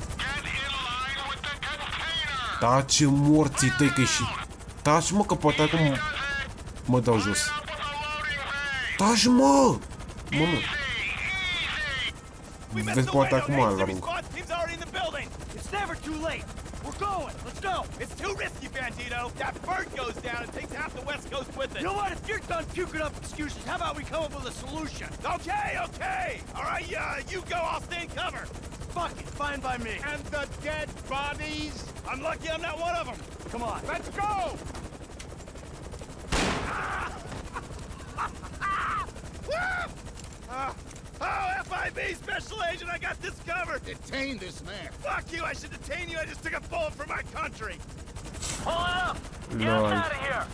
Taci morții tăi că și... Taci mă că poate acum mă dau jos. Taci mă! Mă, mă. Vezi poate acum îl arunc. It's never too late. We're going. Let's go. It's too risky, Bandito. That bird goes down and takes half the West Coast with it. You know what? If you're done puking up excuses, how about we come up with a solution? Okay, okay. All right, uh, you go. I'll stay in cover. Fuck it. Fine by me. And the dead bodies? I'm lucky I'm not one of them. Come on. Let's go! uh, oh, F I B Special Agent, I got this covered. Detain this man. Fuck you, I should detain you. I just took a bullet for my country. Pull it up. Get us out of here.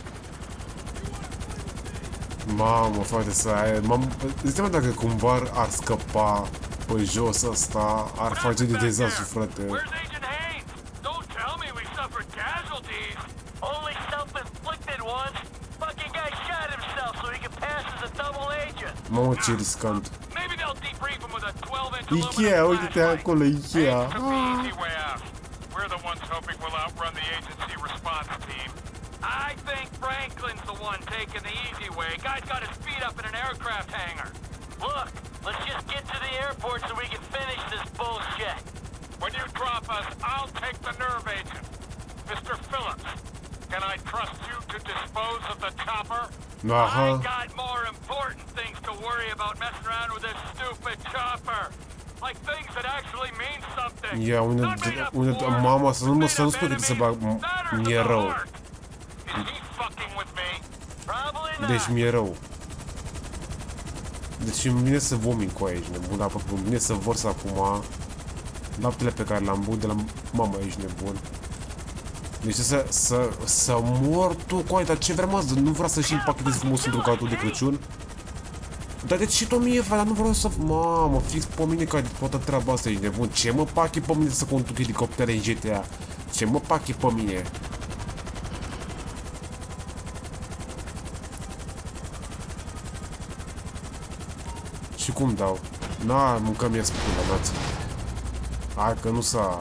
Mamă, frate, să ai... Îți seama dacă cumva ar scăpa pe jos ăsta, ar face de dezastru, frate. Where's Agent Haynes? Don't tell me we suffered casualties. Only self-inflicted ones. Fucking guy shot himself so he could pass as a double agent. Mamă, ce riscant. Maybe they'll debrief him with a twelve inch Ikea, uite-te acolo, Ikea. We're the ones hoping we'll outrun the agency response team. I think Franklin's the one taking the easy way. Guy's got his feet up in an aircraft hangar. Look, let's just get to the airport so we can finish this bullshit. When you drop us, I'll take the nerve agent. Mister Phillips, can I trust you to dispose of the chopper? Uh-huh. I got more important things to worry about messing around with this stupid chopper. Like things that actually mean something. Ia, unde, unde, mama, să nu mă, să nu spui că să bag, mi-e rău. Deci mi-e rău. Deci îmi vine să vomit cu aia, ești nebun, dar îmi vine să vărs acum laptele pe care l-am băut de la mama, ești nebun. Deci să, să, să mor tu cu aia, dar ce vreau mă, nu vreau să-și împachetez frumos într-un cadou de Crăciun? Dar de ce tot mie, frate, dar nu vreau să... Mamă, fix pe mine ca toată treaba asta, ești nebun. Ce mă pache pe mine să conduc helicoptere în G T A? Ce mă pache pe mine? Și cum dau? Na, mâncăm ia spune, nați. Hai că nu s-a...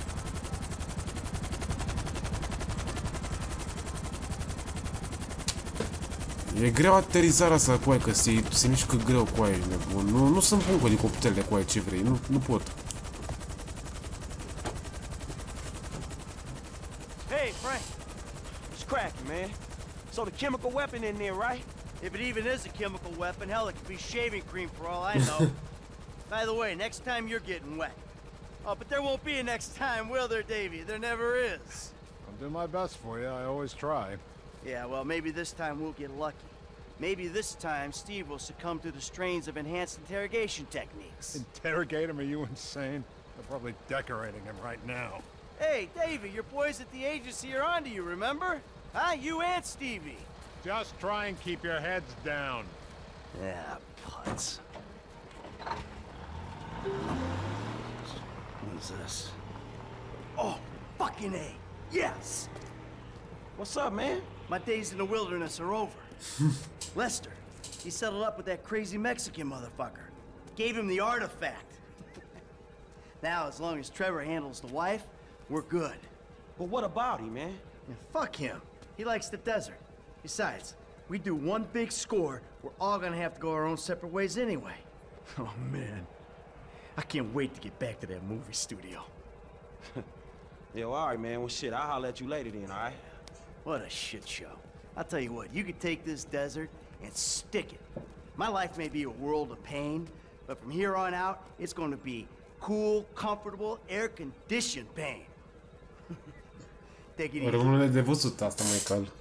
E greu aterizarea asta cu aia, că se, se mișcă greu cu aia, ești nebun. Nu, nu sunt bun cu helicopterele cu aia, ce vrei, nu, nu pot. Hey, Frank. What's cracking, man? So the chemical weapon in there, right? If it even is a chemical weapon, hell, it could be shaving cream for all I know. By the way, next time you're getting wet. Oh, but there won't be a next time, will there, Davey? There never is. I'll do my best for you. I always try. Yeah, well, maybe this time we'll get lucky. Maybe this time Steve will succumb to the strains of enhanced interrogation techniques. Interrogate him? Are you insane? They're probably decorating him right now. Hey, Davey, your boys at the agency are onto you, remember? Huh? You and Stevie. Just try and keep your heads down. Yeah, putz. Who's this? Oh, fucking A. Yes! What's up, man? My days in the wilderness are over. Lester, he settled up with that crazy Mexican motherfucker. Gave him the artifact. Now, as long as Trevor handles the wife, we're good. But what about him, man? Yeah, fuck him. He likes the desert. Besides, we do one big score, we're all gonna have to go our own separate ways anyway. Oh, man. I can't wait to get back to that movie studio. Yo, all right, man. Well, shit, I'll holler at you later then, all right? What a shit show. I'll tell you what, you could take this desert and stick it. My life may be a world of pain, but from here on out, it's going to be cool, comfortable, air-conditioned pain. Take it easy. Rămâne de văzut asta, Michael.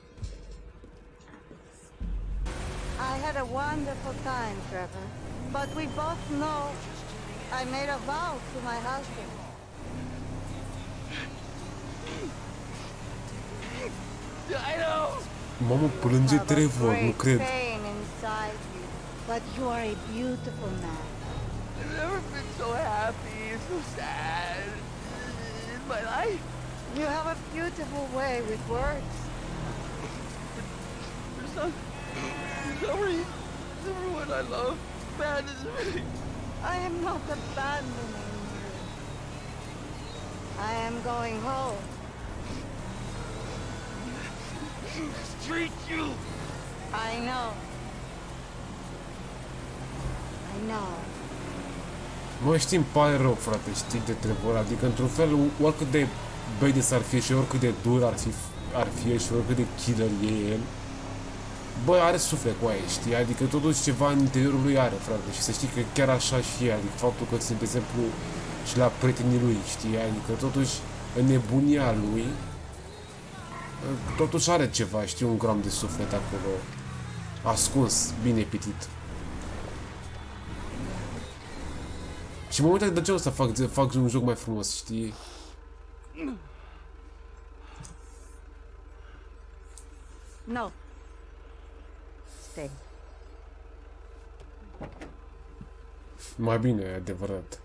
I had a wonderful time, Trevor. But we both know I made a vow to my husband. I know. Mamă, plânge Trevor, nu cred. Pain inside you, but you are a beautiful man. I've never been so happy, so sad in my life. You have a beautiful way with words. For some, for some reason, everyone I love abandons me. I am not abandoning you. I am going home. Treat you. I know. I know. Mă, știi, îmi pare rău, frate, știi, de Trevor. Adică, într-un fel, oricât de badass ar fi și oricât de dur ar fi, ar fi și oricât de killer e el, bă, are suflet cu aia, știi? Adică totuși ceva în interiorul lui are, frate, și să știi că chiar așa și e, adică faptul că ține, de exemplu, și la prietenii lui, știi? Adică totuși în nebunia lui, totuși are ceva, știi, un gram de suflet acolo, ascuns, bine pitit. Și în momentul de ce o să fac, fac un joc mai frumos, știi? No. Stay. Mai bine, e adevărat.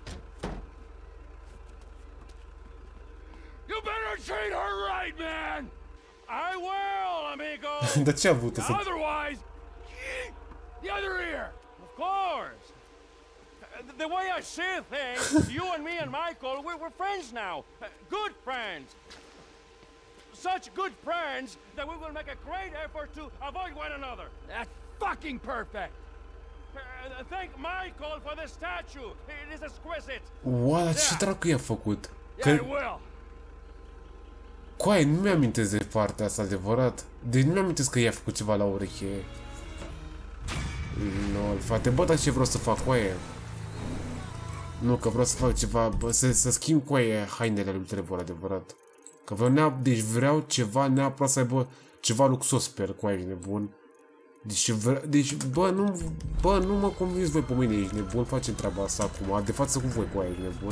You better treat her right, man! I will, amigo! De ce a avut să... Otherwise, the other ear! Of course! The way I see things, you and me and Michael, we're, we're friends now. Uh, good friends. Such good friends that we will make a great effort to avoid one another. That's fucking perfect! Uh, thank Michael for the statue. It is exquisite. Oa, ce dracu i-a făcut? Că... Yeah, I will. Coaie, nu mi-amintesc de partea asta, adevărat. Deci nu mi-amintesc că i-a făcut ceva la ureche. No, frate, bă, dar ce vreau să fac, coaie? Nu, că vreau să fac ceva, bă, să, să schimb coaie hainele lui Trevor, adevărat. Că vreau neap, deci vreau ceva neapărat să aibă ceva luxos, sper, coaie, nebun. Deci, vre, deci, bă, nu, bă, nu mă convins voi pe mine, ești nebun, facem treaba asta acum, de față cu voi, coaie, ești nebun.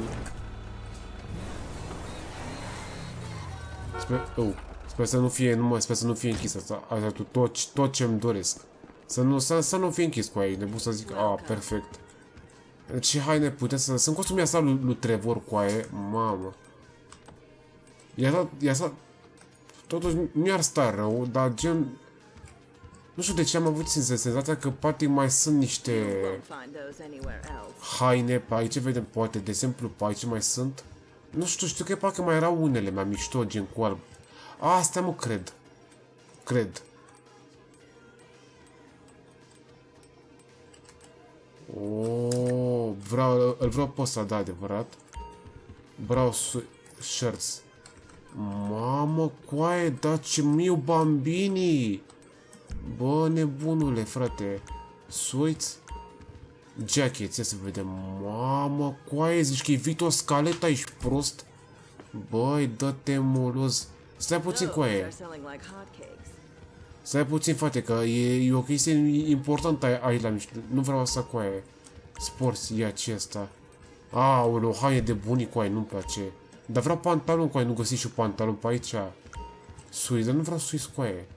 Sper, oh, sper să nu fie, nu mă, sper să nu fie închis asta, asta tot, tot ce-mi doresc. Să nu, să, să nu fie închis cu aia, nebun să zic, a, perfect. Ce haine putem să... Sunt costumii asta lui, lui Trevor cu aia, mamă. I-a dat, i-a dat... Totuși nu i-ar sta rău, dar gen... Nu știu de ce am avut senzația că poate mai sunt niște... haine pe aici, vedem, poate, de exemplu, pe aici mai sunt. Nu știu, știu că parcă mai erau unele mai mișto, gen cu alb. A, astea mă cred. Cred. Oh, vreau, îl vreau pe ăsta, da, adevărat. Vreau shirts. Mamă, coaie, da, ce miu bambini. Bă, nebunule, frate. Suiți. Jacket, ia să vedem. Mamă, coaie, zici că e Vito Scaletta, ești prost? Băi, dă-te moloz. Stai puțin, coaie. Stai puțin, frate, că e, e o chestie importantă aici la mișto. Nu vreau asta, coaie. Sports, e acesta. Aoleu, haine de bunii, coaie, nu-mi place. Dar vreau pantalon, coaie, nu găsi și pantalon pe aici. Sui, dar nu vreau suis, coaie.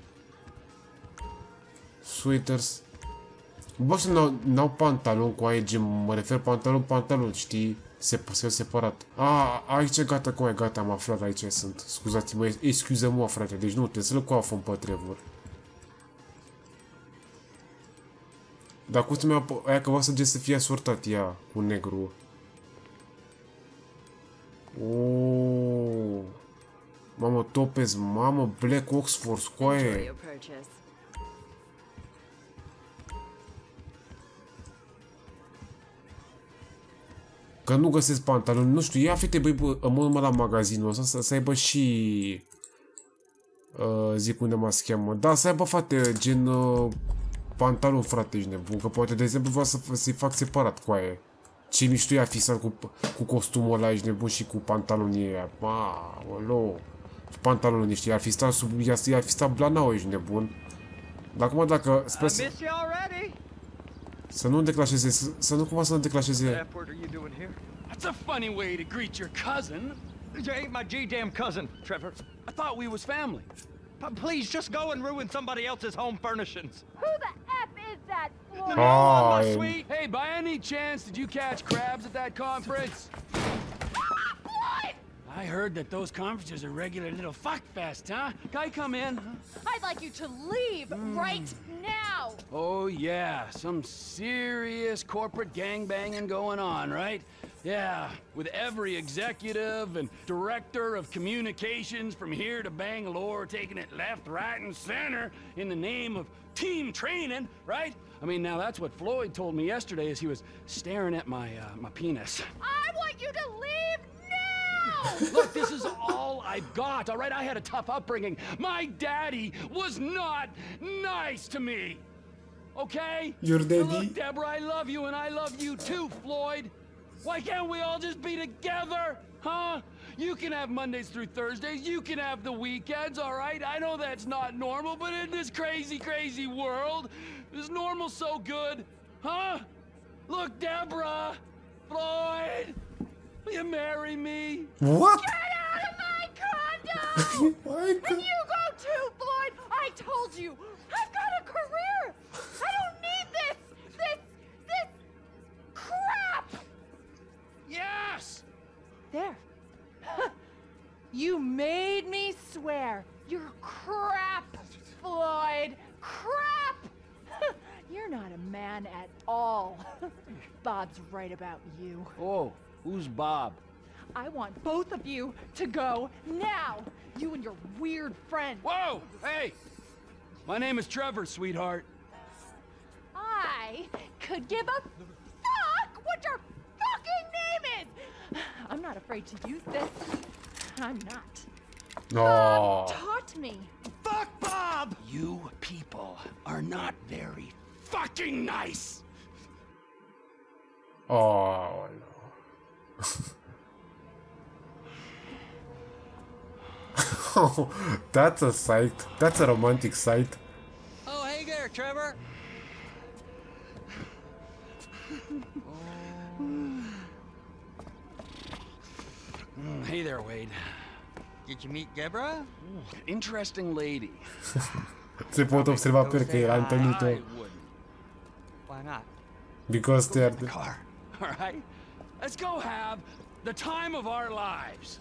Sweaters. Bă, să n-au pantalon cu aia, gen, mă refer pantalon, pantalon, știi? Se se separat. A, aici, gata, cu aia, gata, am aflat, aici sunt. Scuzați-mă, excuză-mă, frate, deci nu, trebuie să-l coafăm pe Trevor. Dar cum să-mi aia că va să să fie asortat ea cu negru. Oooo. Mamă, topez, mamă, Black Oxford, scoaie. Că nu găsesc pantaloni, nu știu, ia fete, băi, bă, mă urmă la magazinul ăsta, să, să aibă și... Uh, zic unde mă cheamă. Da, să aibă, frate, gen... Uh, pantalon, frate, ești nebun, că poate, de exemplu, vreau să, să-i fac separat cu aia. Ce mișto i-a fi cu, cu costumul ăla, ești nebun, și cu pantalonii aia. Aoleu. Pantalonii ăștia, ar fi stat sub... i-ar fi stat blanau, ești nebun. Dar acum, dacă... Sper să... Să nu declașeze, să, să nu cumva să nu declașeze... That's a funny way to greet your cousin. You ain't my G-damn cousin, Trevor. I thought we was family. But please, just go and ruin somebody else's home furnishings. Who the F is that, Floyd? Oh, my sweet. Hey, by any chance, did you catch crabs at that conference? Floyd! I heard that those conferences are regular little fuck fest, huh? Guy, come in. I'd like you to leave mm. right now. Oh, yeah. Some serious corporate gangbanging going on, right? Yeah, with every executive and director of communications from here to Bangalore taking it left, right, and center in the name of team training, right? I mean, now that's what Floyd told me yesterday as he was staring at my, uh, my penis. I want you to leave now! Look, this is all I've got, all right? I had a tough upbringing. My daddy was not nice to me, okay? Your daddy? Now look, Deborah, I love you, and I love you too, Floyd. Why can't we all just be together, huh? You can have Mondays through Thursdays, you can have the weekends, all right? I know that's not normal, but in this crazy, crazy world, is normal so good, huh? Look, Deborah, Floyd, will you marry me? What? Get out of my condo! My God. And you go too, Floyd! I told you, I've got a career! I don't need this, this, this crap! Yes! There. You made me swear. You're crap, Floyd. Crap! You're not a man at all. Bob's right about you. Oh, who's Bob? I want both of you to go now. You and your weird friend. Whoa! Hey! My name is Trevor, sweetheart. I could give a fuck what your fucking name is! I'm not afraid to use this. I'm not. No. Bob taught me. Fuck Bob! You people are not very fucking nice! Oh, no. Oh, that's a sight. That's a romantic sight. Oh, hey there, Trevor. Mm, hey there, Wade. Did you meet Deborah? Ooh, interesting lady. Se pot observa perché era întâlnit-o. Why not? Because they're the car. All right, let's go have the time of our lives.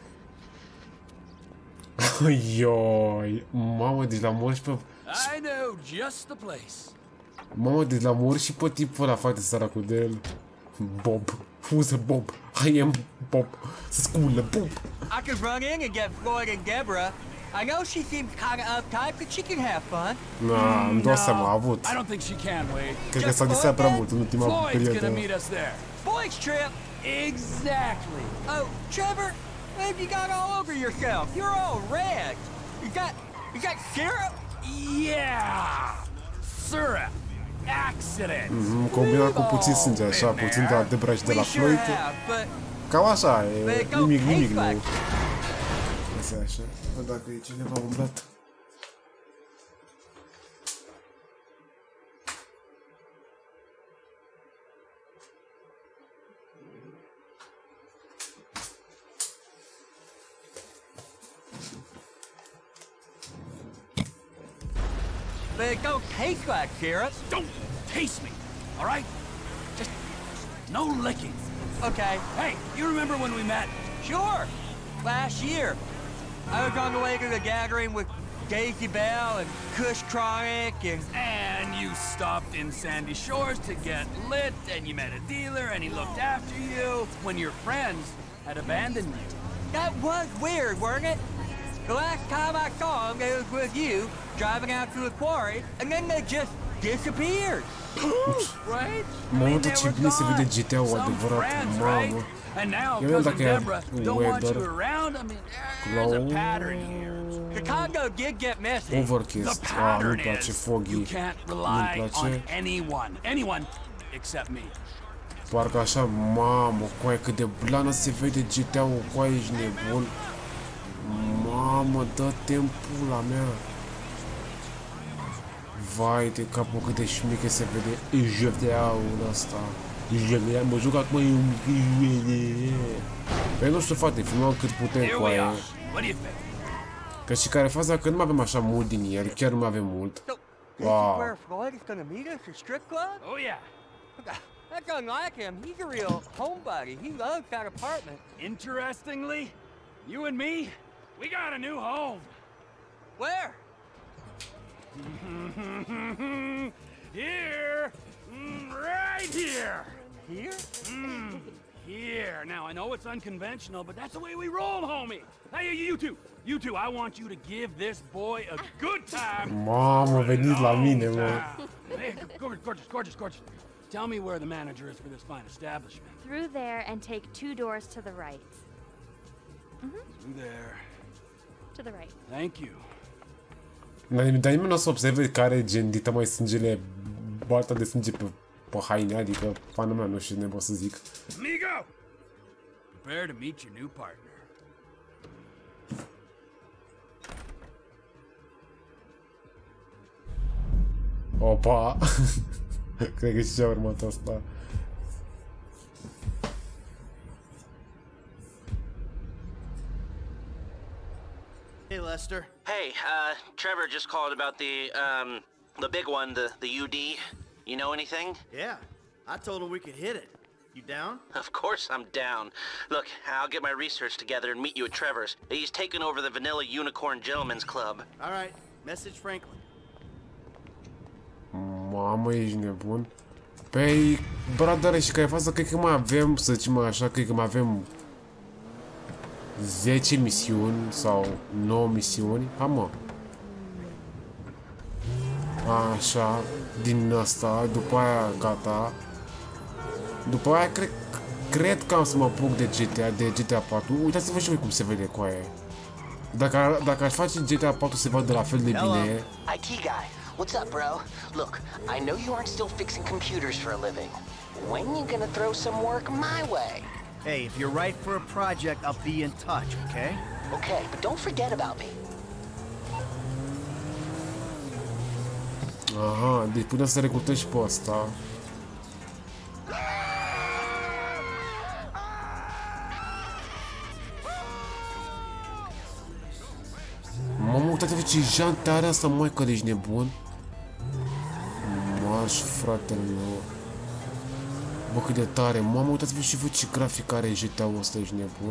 Ioi, mamă, deci l-am mor și pe... I know just the place. Mamă, deci l-am mor și pe tipul ăla, frate, săracul de el. Bob. Who's a Bob? I am Bob. Se sculă, Bob. I could run in and get Floyd and Deborah. I know she seems kind of uptight, but she can have fun. Na, îmi dau seama, a avut. I don't think she can, Wade. Cred că s-a distrat prea mult în ultima perioadă. Floyd's gonna meet us there. Floyd's trip? Exactly. Oh, Trevor, what have you got all over yourself? You're all red. You got, you got syrup? Yeah, syrup. Accident. Mm-hmm, combinat cu puțin sânge, așa, puțin de la Debra și de la Floyd. Cam așa, e nimic, nimic nou. Asta e așa, văd dacă e cineva umblat. But it don't taste like syrup. Don't taste me, all right? Just no licking. Okay. Hey, you remember when we met? Sure. Last year. I was on the way to the gathering with Daisy Bell and Kush Chronic and... And you stopped in Sandy Shores to get lit, and you met a dealer, and he looked after you when your friends had abandoned you. That was weird, weren't it? The last time I saw him, it was with you, driving out to the quarry, and then they just disappeared. Right? Mamă, dar ce bine se vede G T A-ul adevărat, mamă. Eu nu dacă e weather, Chicago did get messy. Overcast, ah, nu-mi place Foggy, nu-mi place. Parcă așa, mamă, coaie, cât de blană se vede G T A-ul, coaie, ești nebun. Mamă, dă-te în pula mea. Vai de capul, cât de șmiche se vede G T A-ul ăsta. G T A, mă joc acum, e un mic. Păi nu știu, frate, filmăm cât putem, coaie. Că și care faza că nu mai avem așa mult din el, chiar nu mai avem mult. Wow. That's unlike him. He's a real homebody. He loves that apartment. Interestingly, you and me, we got a new home. Where? Here. Right here. Here? Mm, here. Now, I know it's unconventional, but that's the way we roll, homie. Hey, you two. You two, I want you to give this boy a good time. Mamă, veniți la mine, mă. Hey, gorgeous, gorgeous, gorgeous, gorgeous. Tell me where the manager is for this fine establishment. Through there and take two doors to the right. Mm-hmm. Through there. To the right. Thank you. Dar nimeni nu o să observe că are gen dita mai sângele, balta de sânge pe, pe haine, adică pana mea, nu știu ce nebun să zic. Amigo! Prepare to meet your new partner. Opa! Cred că și ce-a urmat asta. Hey, Lester. Hey, uh, Trevor just called about the, um, the big one, the, the U D. You know anything? Yeah, I told him we could hit it. You down? Of course I'm down. Look, I'll get my research together and meet you at Trevor's. He's taken over the Vanilla Unicorn Gentlemen's Club. All right, message Franklin. Mamă, ești nebun. Păi, bradare, și care față, cred că mai avem, să zicem așa, cred că mai avem zece misiuni sau nouă misiuni. Ha, mă. Așa, din asta, după aia gata. După aia cred, cred că am să mă apuc de G T A, de G T A patru. Uitați-vă și voi cum se vede cu aia. Dacă, dacă aș face G T A patru se vadă la fel de bine. I T guy, what's up, bro? Look, I know you aren't still fixing computers for a living. When you gonna throw some work my way? Hey, if you're right for a project, I'll be in touch, okay? Okay, but don't forget about me. Aha, deci putem să recrutăm și pe asta. Mamă, uitați-vă ce jante are asta, măi, că ești nebun. Maș, fratele meu. Bă, cât de tare. Mamă, uitați-vă și voi ce grafic are G T A-ul ăsta, ești nebun.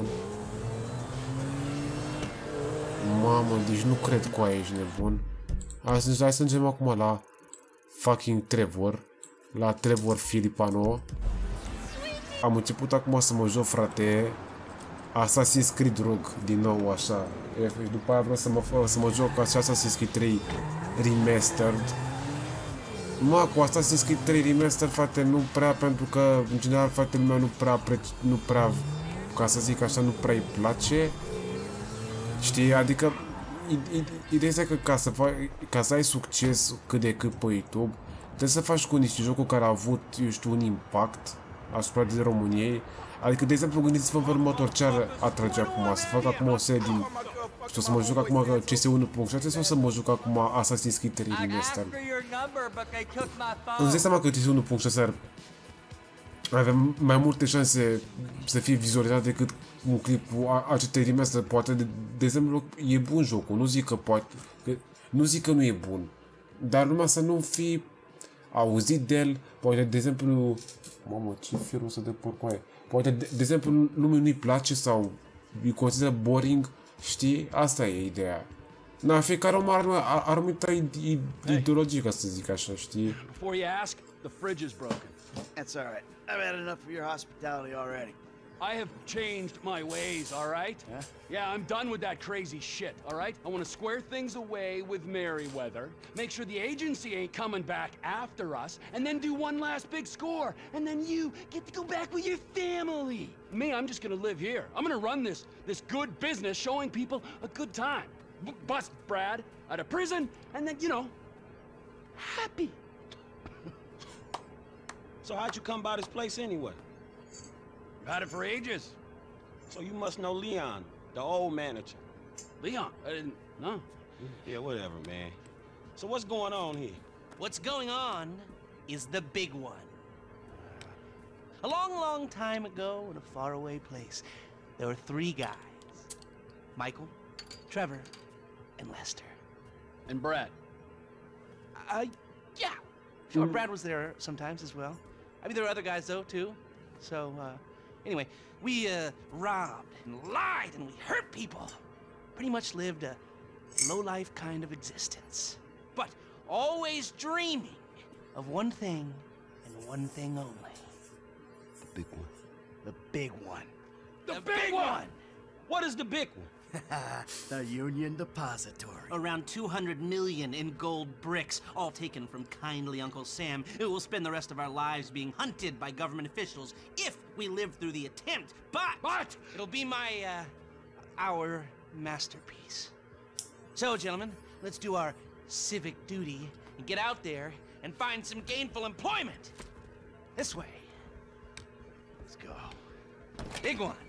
Mamă, deci nu cred cu aia ești nebun. Hai să, hai să mergem acum la fucking Trevor. La Trevor Filipano. Am început acum să mă joc, frate, Assassin's Creed Rogue din nou, așa. După aia vreau să mă, să mă joc Assassin's Creed trei Remastered. Mă, cu Assassin's Creed trei Remastered, frate, nu prea, pentru că, în general, frate, lumea nu prea, nu prea, ca să zic așa, nu prea îi place. Știi, adică, ideea este că ca să, faci, ca să ai succes cât de cât pe YouTube, trebuie să faci cu niște jocuri care au avut, eu știu, un impact asupra de României. Adică, de exemplu, gândiți-vă în următor ce ar atrage acum, să fac acum o serie din, știu, să mă joc acum C S unu punct șase sau să mă joc acum Assassin's Creed trei Remastered. Îmi dai seama că C S unu punct șase ar avea mai multe șanse să fie vizualizat decât un clip cu A C trei Remastered. Poate, de, de exemplu, e bun jocul, nu zic că poate, că, nu zic că nu e bun, dar numai să nu fi auzit de el, poate, de exemplu, mamă, ce firul ăsta de porcoaie. Poate, de, de exemplu, lumea nu-i place sau îi consideră boring, știi? Asta e ideea. Na, fiecare om are, are anumită ideologie, ca să zic așa, știi? Before you ask, the fridge is broken. That's all right. I've had enough of your hospitality already. I have changed my ways, all right? Yeah? Yeah, I'm done with that crazy shit, all right? I want to square things away with Merryweather, make sure the agency ain't coming back after us, and then do one last big score. And then you get to go back with your family. Me, I'm just gonna live here. I'm gonna run this, this good business showing people a good time. B bust Brad out of prison, and then, you know, happy. So how'd you come by this place anyway? Had it for ages. So you must know Leon, the old manager. Leon? I didn't know. Yeah, whatever, man. So what's going on here? What's going on is the big one. A long, long time ago in a faraway place, there were three guys. Michael, Trevor, and Lester. And Brad? Uh, yeah. Sure, mm. Brad was there sometimes as well. I mean, there were other guys, though, too. So, uh, anyway, we, uh, robbed and lied and we hurt people. Pretty much lived a low-life kind of existence. But always dreaming of one thing and one thing only. The big one. The big one. The, the big, big one. one! What is the big one? The Union Depository. Around two hundred million in gold bricks, all taken from kindly Uncle Sam, who will spend the rest of our lives being hunted by government officials if we live through the attempt. But, but it'll be my, uh, our masterpiece. So, gentlemen, let's do our civic duty and get out there and find some gainful employment. This way. Let's go. Big one.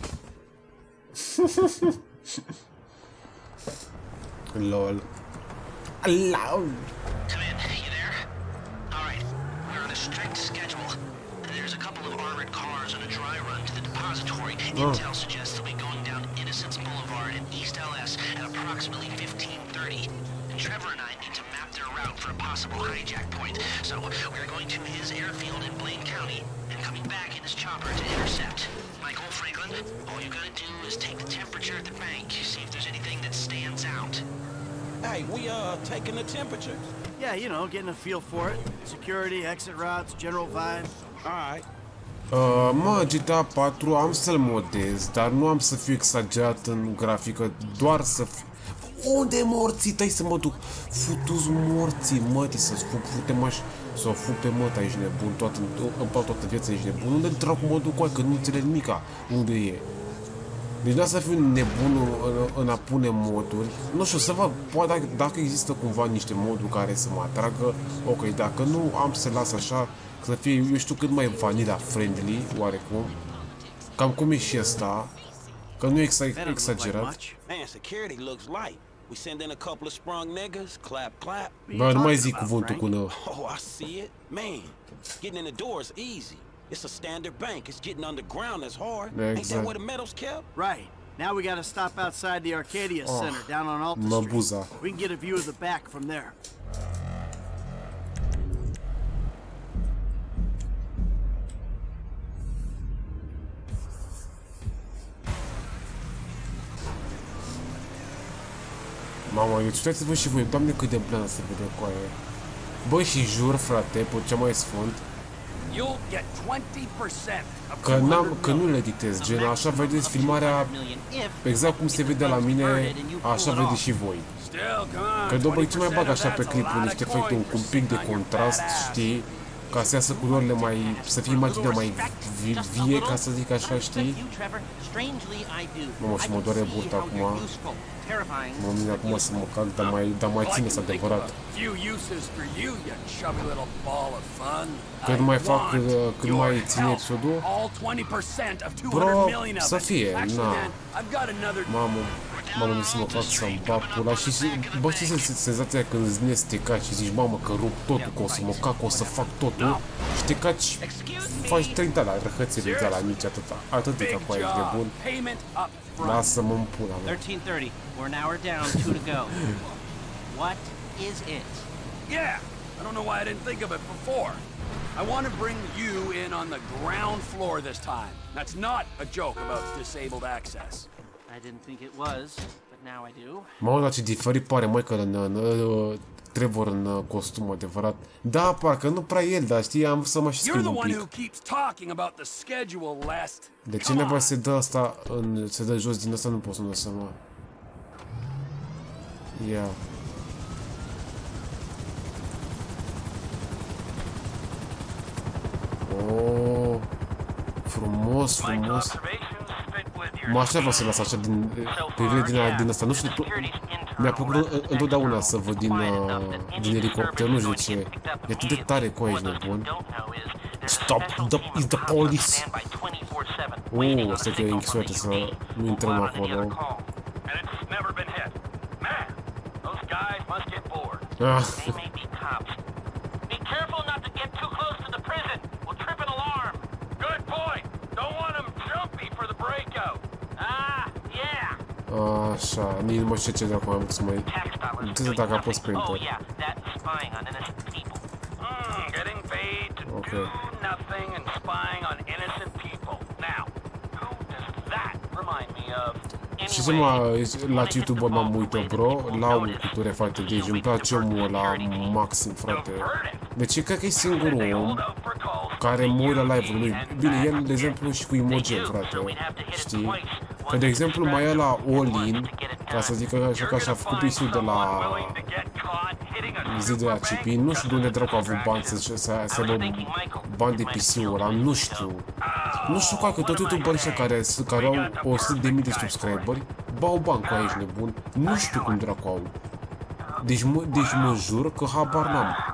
Lol. Allowed. Come in, you there? Alright, we're on a strict schedule. There's a couple of armored cars on a dry run to the depository. Oh. Intel suggests they'll be going down Innocence Boulevard in East L S at approximately fifteen thirty. And Trevor and I need to map their route for a possible hijack point. So we're going to his airfield in Blaine County and coming back in his chopper to intercept. Michael, Franklin, all you gotta do is take the temperature at the bank, see if there's anything that stands out. Hey, we, uh, taking the temperature? Yeah, you know, getting a feel for it. Security, exit routes, general vibe. Alright. Uh, mă, G T A patru am să-l modez, dar nu am să fiu exagerat în grafică, doar să... Unde morții tăi să mă duc? Futu-ți morții, mătii, să-ți futem aș... Să o fu pe măta, ești nebun, toată, îmi pau toată viața, ești nebun. Unde dracu mă duc, oai, că nu înțeleg nimica. Unde e? Deci n-a să fiu nebun în, în a pune moduri. Nu știu, să văd, poate dacă, dacă există cumva niște moduri care să mă atragă, ok, dacă nu, am să las așa, să fie, eu știu, cât mai vanilla friendly, oarecum. Cam cum e și ăsta, că nu e exa exagerat. Man, security looks light. We send in a couple of sprung niggas, clap, clap. Bă, nu mai zic cuvântul cu nă. Oh, I see it. Man, getting in the door is easy. It's a standard bank. It's getting underground that's hard. Exact. Ain't that where the metal's kept? Right. Now we gotta stop outside the Arcadia oh, Center down on Alta Street. Buza. We can get a view of the back from there. Mamă, eu trebuie să văd și voi, doamne cât de blană se vede cu aia. Bă, și jur, frate, pe cea mai sfânt, că, n-am, că nu le editez, gen, așa vedeți filmarea, exact cum se vede la mine, așa vedeți și voi. Că după ce mai bag așa pe clipul niște efecte, un pic de contrast, știi, ca să iasă culorile mai, să fie imaginea mai vie, ca să zic așa, știi? Mamă, și mă doare burta acum. Mă mine acum să mă cac, dar mai, dar mai ține, să adevărat. Cât mai fac, cât mai ține episodul, bro, să fie, na. Mamă, mamă, mi se mă fac să-mi bag pula și, bă, știi senzația când îți vine să te caci și zici, mamă, că rup totul, că o să mă cac, o să fac totul și te caci, faci trei de la răhățele de la mici, atâta, atât de ca cu aia, ești de bun. Lasă-mă în pula mea. thirteen thirty. We're an hour down, two to go. What is it? Yeah, I don't know why I didn't think of it before. I want to bring you in on the ground floor this time. That's not a joke about disabled access. I didn't think it was, but now I do. Mamă, dar ce diferit pare, măi, că în, în, Trevor în costum adevărat. Da, parcă nu prea el, dar știi, am vrut să mă și schimb un pic. De ce nevoie se dă asta, în, se dă jos din asta, nu pot să-mi dau seama. Ia. Oh, frumos, frumos. Mă așteaptă să las așa din privire din, din asta, nu știu, mi-a plăcut întotdeauna să văd din, uh, din elicopter, nu știu ce, e atât de tare cu aici, nebun. Stop, the, is the police! Uuu, asta că e închisoare, să nu intrăm acolo. Ah. Așa, nici nu mă știu ce de acum am vrut să mai... Ce să dacă a fost printer. Ok. Și ce mă, la YouTube m-am uitat, bro, la omul cu ture foarte deci îmi place omul ăla maxim, frate. Deci cred că e singurul om care mă uit la live-ul lui. Bine, el, de exemplu, și cu Imogen, frate, știi? Că, de exemplu, mai e la All-In, ca să zic așa că așa a făcut pisul de la zi de la C P, nu știu de unde dracu a avut bani să, să, să dă bani de P C-ul ăla, nu știu. Nu știu ca că tot youtuberii ăștia care, care au o sută de mii de subscriberi, bau bani cu aici, nebun. Nu știu cum dracu au. Deci mă, deci mă jur că habar n-am.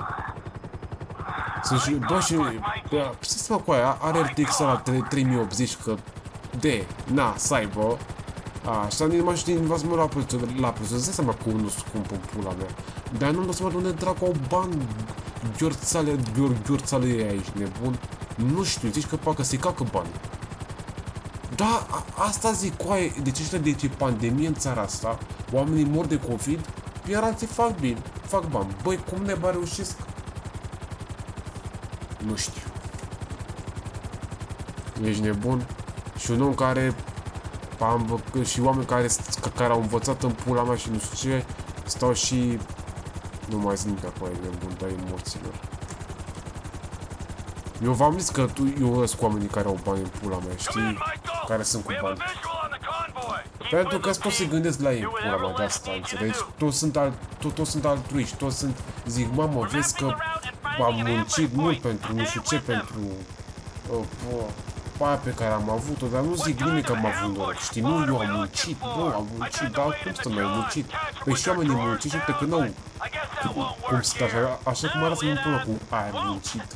Să-și, bă, și, să seama cu aia, are R T X-ul la trei mii optzeci, că de, na, să aibă. Așa, nici mai știu, v-ați mă la prețul, la prețul, îți dai seama că nu scump în pula mea. Dar nu-mi dau seama de unde dracu au bani gheorțale, gheorțale aici, nebun. Nu știu, zici că pacă se cacă bani. Da, asta zic, coaie, deci ăștia de ce pandemie în țara asta, oamenii mor de COVID, iar alții fac bine, fac bani. Băi, cum neba reușesc? Nu știu. Ești nebun? Și un om care am, și oameni care, care au învățat în pula mea și nu știu ce, stau și nu mai zic nimic acolo, e nebun, dar e morților. Eu v-am zis că tu, eu sunt cu oamenii care au bani în pula mea, știi? Care sunt cu bani. Pentru că pot să gândesc la ei în pula mea, de asta, înțelegi? Toți sunt, al, to, toți sunt altruiști, toți sunt, zic, mamă, vezi că am muncit mult pentru nu știu ce, pentru uh, aia pe care am avut-o, dar nu zic nimic că am avut noroc, știi? Nu, eu am muncit, bă, am muncit, dar cum să mai muncit? Păi și oamenii muncit și uite că n-au, cum să așa, așa cum arată mult până cu aia muncit.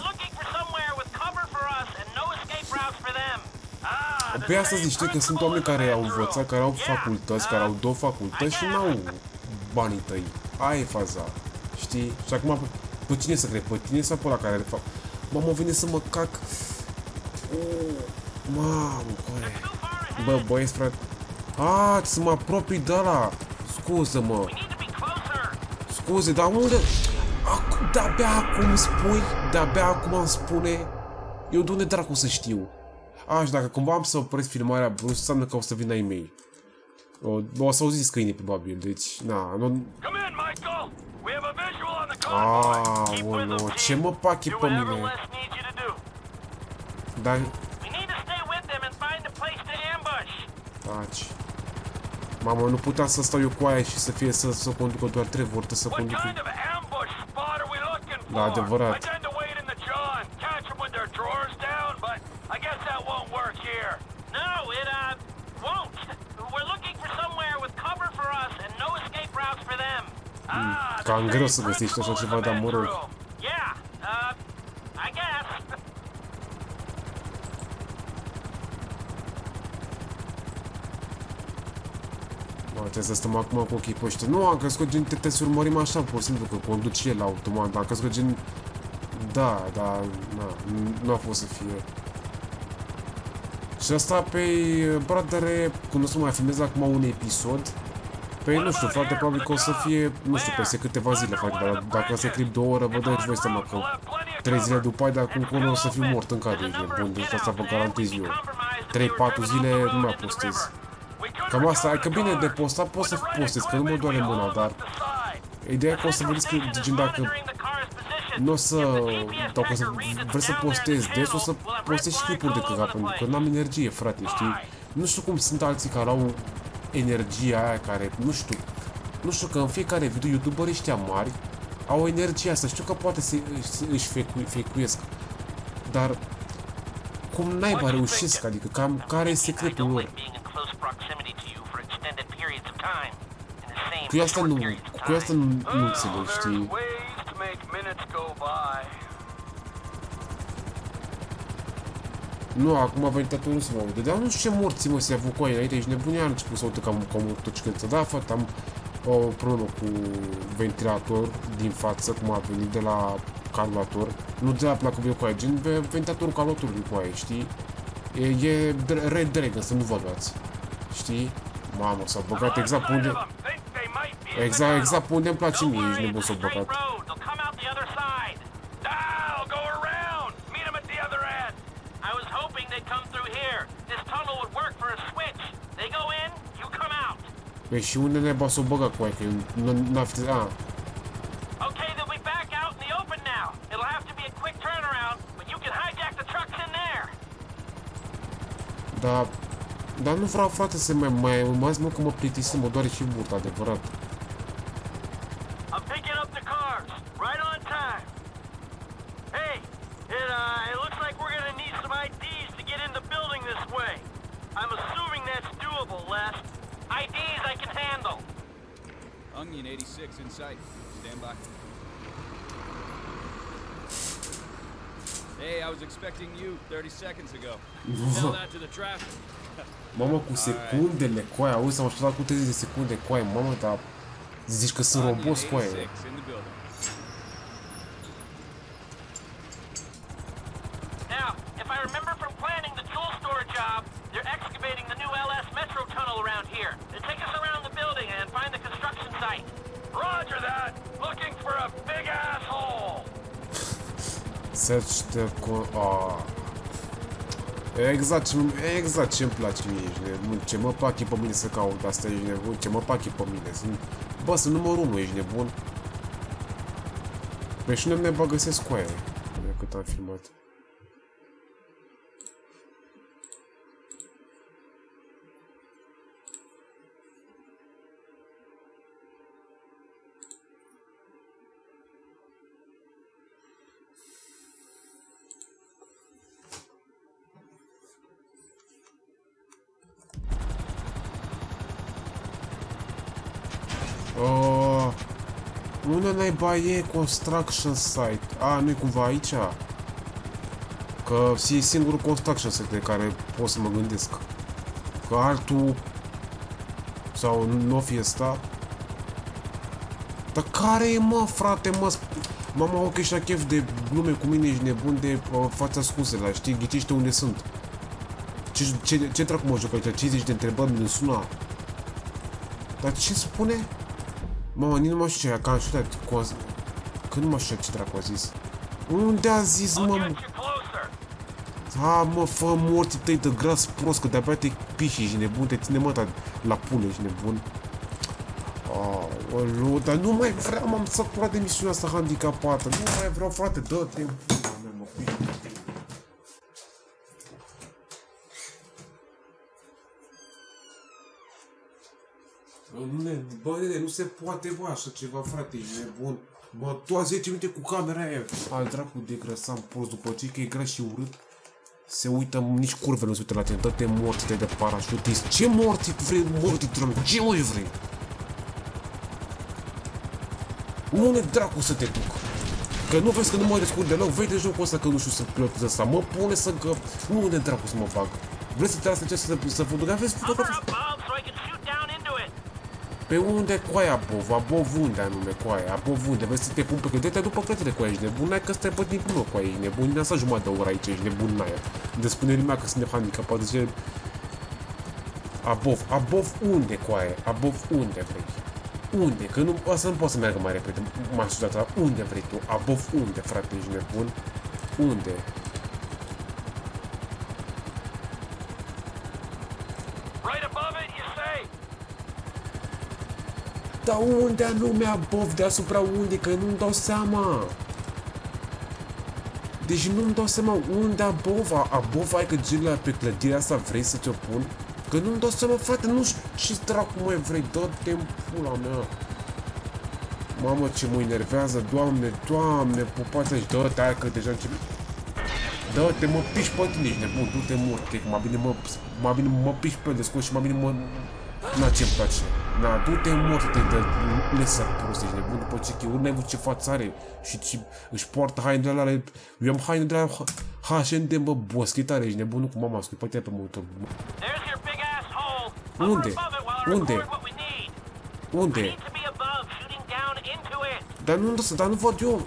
Pe asta zici, știi că sunt oameni care au învățat, care au facultăți, care au două facultăți și n-au banii tăi. Aia e faza, știi? Și acum, pe cine să cred? Pe tine sau pe ăla care le fac? Mamă, vine să mă cac. Oh, mamă, coaie. Bă, băieți, frate. Aaaa, să mă apropii de ăla. Scuză-mă. Scuze, dar unde? De-abia acum spui? De-abia acum îmi spune? Eu de unde dracu să știu? A, și dacă cumva am să opresc filmarea brusc, înseamnă că o să vină ai mei. O, o să auziți câinii probabil, deci, na, nu... Aoleo, ce mă pache pe mine? Dar... Taci. Mamă, nu puteam să stau eu cu aia și să fie să, să conducă doar Trevor, să conducă... Da, adevărat. Mm, cam greu să găsești așa ceva, dar mă rog. Bă, trebuie să stăm acum cu ochii pe ăștia. Nu, am crezut că gen te, te să urmărim așa, pur și simplu, că conduci el automat, dar am crezut că gen... Da, dar... Na, nu a fost să fie. Și asta pe bradere, când o să mai filmez acum un episod, pe nu știu, foarte probabil că o să fie, nu știu, peste câteva zile, frate, dar dacă se clip două ore, vă dați voi seama că trei zile după aia, de acum încolo o să fiu mort în cadru, e bun, deci asta vă garantez eu. trei patru zile nu mai postez. Cam asta, că bine, de postat pot să postez, că nu mă doare mâna, dar Ideea e că o să vedeți că, gen, dacă nu o să, dacă o să vrei să postezi des, o să postezi și clipuri de căcat, pentru că n-am energie, frate, știi? Nu știu cum sunt alții care au energia aia, care, nu știu, nu știu că în fiecare video youtuberii ăștia mari au energia asta, știu că poate să își fake-uiesc, dar cum naiba reușesc, adică cam care e secretul lor? Cu asta nu, cu asta nu, nu înțeleg, știi? Nu, acum ventilatorul se mă aude, dar nu știu ce morții mă se avuc cu aia înainte, ești nebunia, a început să audă cam o motocicletă. Da, fata, am o problemă cu ventilator din față, cum a venit de la calculator. Nu de la placă cu aia, gen ventilatorul calculatorului cu aia, știi? E, e Red Dragon, să nu vă luați, știi? Mamă, s-a băgat exact pe unde... Exact, exact pe unde îmi place mie, ești nebun s-a băgat. Păi și unde ne-a s-o băga cu aia, că n-a fi... A. Da, dar nu vreau, frate, să mai mai mai mă că mă plictisim, mă doare și burta, adevărat. I'm picking up the cars right on time. Hey, it uh it looks like we're going to need some I Ds to get in the building this way. I'm assuming that's doable, Les. I Ds I can handle. Onion eighty-six in sight. Stand by. Hey, I was expecting you thirty seconds ago. Tell that to the traffic. Mamă, cu secundele, coaia, auzi, am așteptat cu treizeci de secunde, coaia, mamă, dar zici că sunt robos, coaia. Now, if I remember from planning the tool store job, they're excavating the new L S metro tunnel around here. They take us around the building and find the construction site. Roger that. Looking for a big asshole. Search the oh. Exact, exact ce-mi place mie, ești nebun, ce mă pache pe mine să caut asta, ești nebun, ce mă pache pe mine, sunt, bă, sunt numărul unu, ești nebun. Păi și nu ne bagăsesc cu aia, cât am filmat. Oh, unde naiba e construction site? A, nu-i cumva aici? Că e singurul construction site de care pot să mă gândesc. Că altul... Sau nu o fi ăsta? Dar care e, mă, frate, mă? Mama, ok, și-a chef de glume cu mine, ești nebun de uh, fața ascunsele, știi? Ghicește unde sunt. Ce, ce, ce dracu mă joc aici? cincizeci de întrebări mi-l suna. Dar ce spune? Mama, nici nu mă știu ce, că am știut că nu mă știu ce dracu a zis. Unde a zis, mă? Ha, mă, fă morții tăi de gras prost, că de-abia te piși, ești nebun, te ține măta la pulă, ești nebun. Aoleu, dar nu mai vreau, m-am săturat de misiunea asta handicapată, nu mai vreau, frate, dă-te-mi pula mea, mă, piși. Bă, nene, nu se poate, bă, așa ceva, frate, ești nebun. Bă, toa zece minute cu camera aia. Al dracu de grăsam prost, după ce că e gras și urât. Se uită, nici curve nu se uită la tine, dă-te morți de parașutist. Ce morți vrei, morți, drămă, ce mai vrei? Unde dracu să te duc? Că nu vezi că nu mă descurc deloc, vede jocul ăsta că nu știu să pilotez asta. Mă pune să că... Nu, unde dracu să mă bag? Vrei să te lasă ce să, să fotografezi? Fotografezi? Pe unde coaia, Abov? Abov unde anume coaia? Abov unde? Vrei să te pun pe credete după credete coaia, ești nebun? N-ai că stai pe timpul meu coaia, ești nebun? Ne-a stat jumătate de oră aici, ești nebun în aia. De spune lumea că sunt handicapat, zice... Abov, Abov unde coaia? Abov unde vrei? Unde? Că nu, asta nu poate să meargă mai repede, m-aș știut, unde vrei tu? Abov unde, frate, ești nebun? Unde? dar unde anume above deasupra unde? Că nu-mi dau seama. Deci nu-mi dau seama unde above. Above ai că gilea pe clădirea asta vrei să ți-o pun? Că nu-mi dau seama, frate, nu știu ce dracu mai vrei. Dă-te în pula mea. Mamă, ce mă enervează, doamne, doamne, popați aici, dă-te, hai că deja începe. Dă-te, mă piși pe tine, ești nebun, du-te mult, că mai bine mă, mai bine mă piși pe de scos și mai bine mă... Na, ce-mi place. Na, du-te mult, te de lesă prost, ești nebun, după ce uri n-ai văzut ce față are și ce își poartă hainele alea, eu am haine de la H and M, bă, boschetare, ești nebun, nu cu mama, scuipă te pe motor. Unde? Unde? Unde? Dar nu, dar nu văd eu.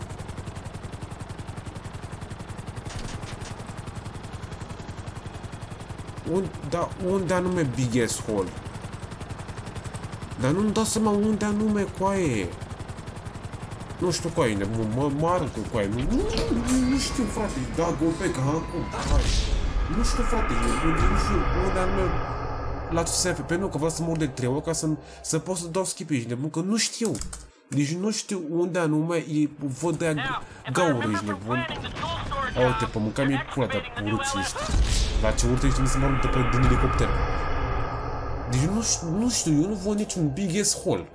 Un, da, unde anume Big Ass Hole? Dar nu-mi dau seama unde anume coaie. Nu știu coaie, mă, mă, mă arăt cu coaie. Nu, nu, nu, nu știu, frate, da, Gopec, ha, acum, hai. Nu știu, frate, nu, nu știu unde anume la ce se referă. Pentru că vreau să mor de trei ori ca să, să pot să dau skip, ești nebun, că nu știu. Deci nu știu unde anume e, văd de-aia gaură, ești nebun. A, uite, pe mâncam e pula de urâți ești. La ce urte ești, mi se mă aruncă pe din elicopter. Deci nu știu, nu știu, eu nu văd niciun Big Ass Hole.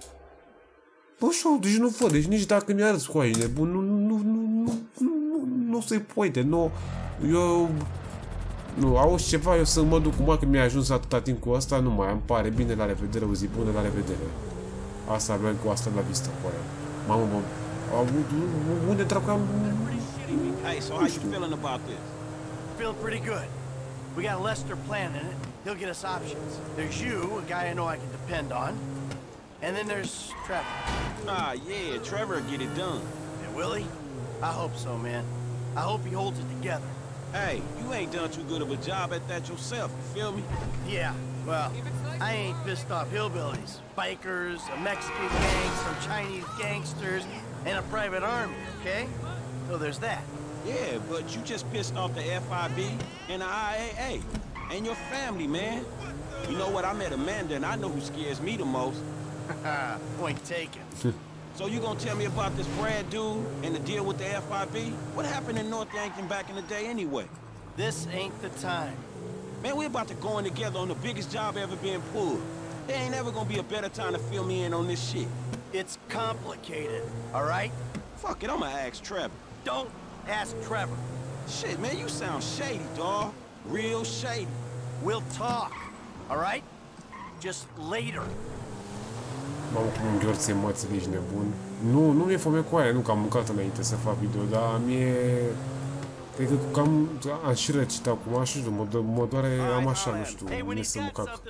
Bă, știu, deci nu văd, deci nici dacă mi-arăți cu aia, nebun, nu, nu, nu, nu, nu, nu, nu se poate, nu, eu... Nu, auzi ceva, eu să mă duc cum că mi-a ajuns atâta timp cu asta, nu mai, îmi pare bine, la revedere, o zi bună, la revedere. Asta aveam cu asta la vista cu aia. Mamă, mă, unde dracu am... Hey, so how you feeling about this? Feel pretty good. We got Lester planning it. He'll get us options. There's you, a guy I know I can depend on. And then there's Trevor. Ah, yeah, Trevor will get it done. And will he? I hope so, man. I hope he holds it together. Hey, you ain't done too good of a job at that yourself, you feel me? Yeah, well, I ain't pissed off hillbillies, bikers, a Mexican gang, some Chinese gangsters, and a private army, okay? So there's that. Yeah, but you just pissed off the F I B and the I A A, and your family, man. You know what, I met Amanda and I know who scares me the most. Point taken. So you gonna tell me about this Brad dude and the deal with the F I B? What happened in North Yankton back in the day anyway? This ain't the time. Man, we're about to go in together on the biggest job ever being pulled. There ain't ever gonna be a better time to fill me in on this shit. It's complicated, all right? Fuck it, I'ma ask Trevor. Don't ask Trevor. Shit, man, you sound shady, dawg. Real shady. We'll talk, all right? Just later. Mamă, cum îmi gheorți emoțiile, ești nebun. Nu, nu mi-e foame cu aia, nu că am mâncat înainte să fac video, dar mie... Cred că cam am și răcit acum, și nu, mă, mă doare, am așa, nu știu, mi să mâncat.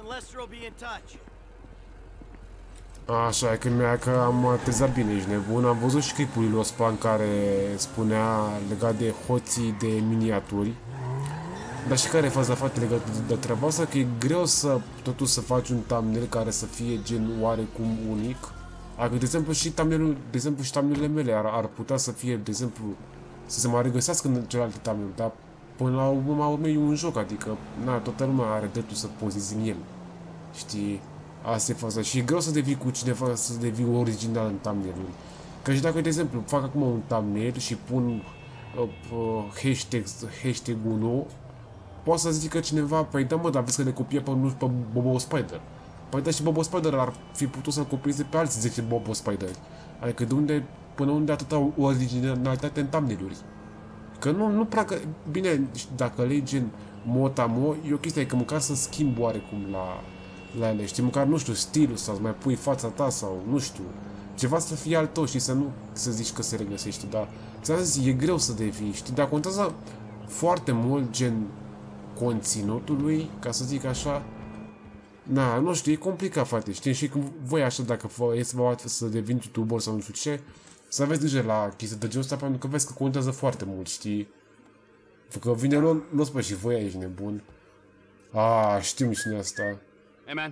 Așa, e că mi-a că am atezat bine, ești nebun. Am văzut și clipul lui Ospan care spunea legat de hoții de miniaturi. Dar și care e faza, frate, legat de treaba asta, că e greu să, totuși, să faci un thumbnail care să fie gen oarecum unic. Adică, de exemplu, și thumbnail-ul, de exemplu, și thumbnail-urile mele ar, ar putea să fie, de exemplu, să se mai regăsească în celelalte thumbnail-uri, dar până la urmă e un joc, adică, na, toată lumea are dreptul să pozezi în el. Știi? Asta e faza. Și e greu să devii cu cineva, să devii original în thumbnail-uri. Că și dacă, de exemplu, fac acum un thumbnail și pun uh, uh, hashtag, hashtag unu, poate să zică cineva, păi da mă, dar vezi că le copie pe, nu, pe Bobo Spider. Păi da, și Bobo Spider ar fi putut să-l copieze pe alții zece Bobo Spider. Adică de unde, până unde atâta originalitate în thumbnail-uri. Că nu, nu prea că, bine, dacă legi gen motamo, e o chestie, că măcar să schimbi oarecum la, la ele, știi, măcar, nu știu, stilul sau să mai pui fața ta sau, nu știu, ceva să fie al tău și să nu să zici că se regăsește, dar ți-am zis, e greu să devii, știi, dar contează foarte mult gen conținutului, ca să zic așa. Na, nu știu, e complicat, frate, știi, și când voi așa, dacă e să vă să devin youtuber sau nu știu ce, să aveți grijă la chestii de genul ăsta, pentru că vezi că contează foarte mult, știi? Că vine lor, nu spă și voi aici, nebun. Ah, știm cine asta. Hey, man.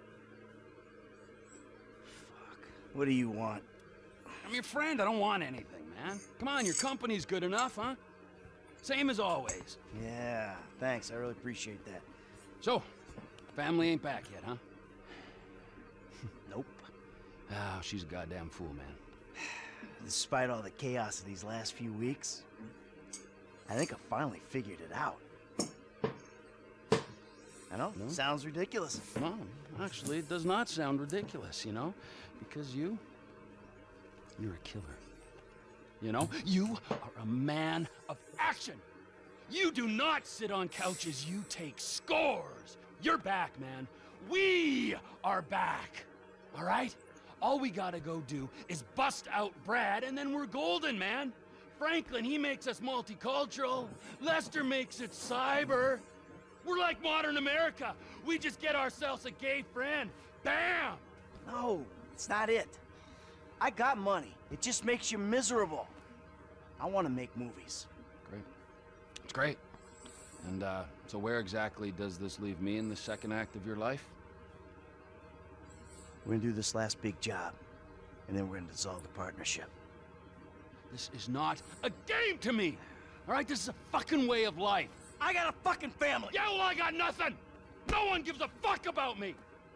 Fuck. What do you want? I'm your friend. I don't want anything, man. Come on, your company's good enough, huh? Same as always. Yeah, thanks. I really appreciate that. So, family ain't back yet, huh? Nope. Ah, she's a goddamn fool, man. Despite all the chaos of these last few weeks, I think I finally figured it out. I know, No? sounds ridiculous. No, actually, it does not sound ridiculous, you know? Because you, you're a killer. You know? You are a man of action. You do not sit on couches, you take scores. You're back, man. We are back. All right? All we gotta go do is bust out Brad, and then we're golden, man. Franklin, he makes us multicultural. Lester makes it cyber. We're like modern America. We just get ourselves a gay friend. Bam! No, it's not it. I got money. It just makes you miserable. I want to make movies. Great. It's great. And, uh, so where exactly does this leave me in the second act of your life? We're gonna do this last big job, and then we're gonna dissolve the partnership. This is not a game to me! All right, this is a fucking way of life. I got a fucking family! Yeah, well, I got nothing! No one gives a fuck about me!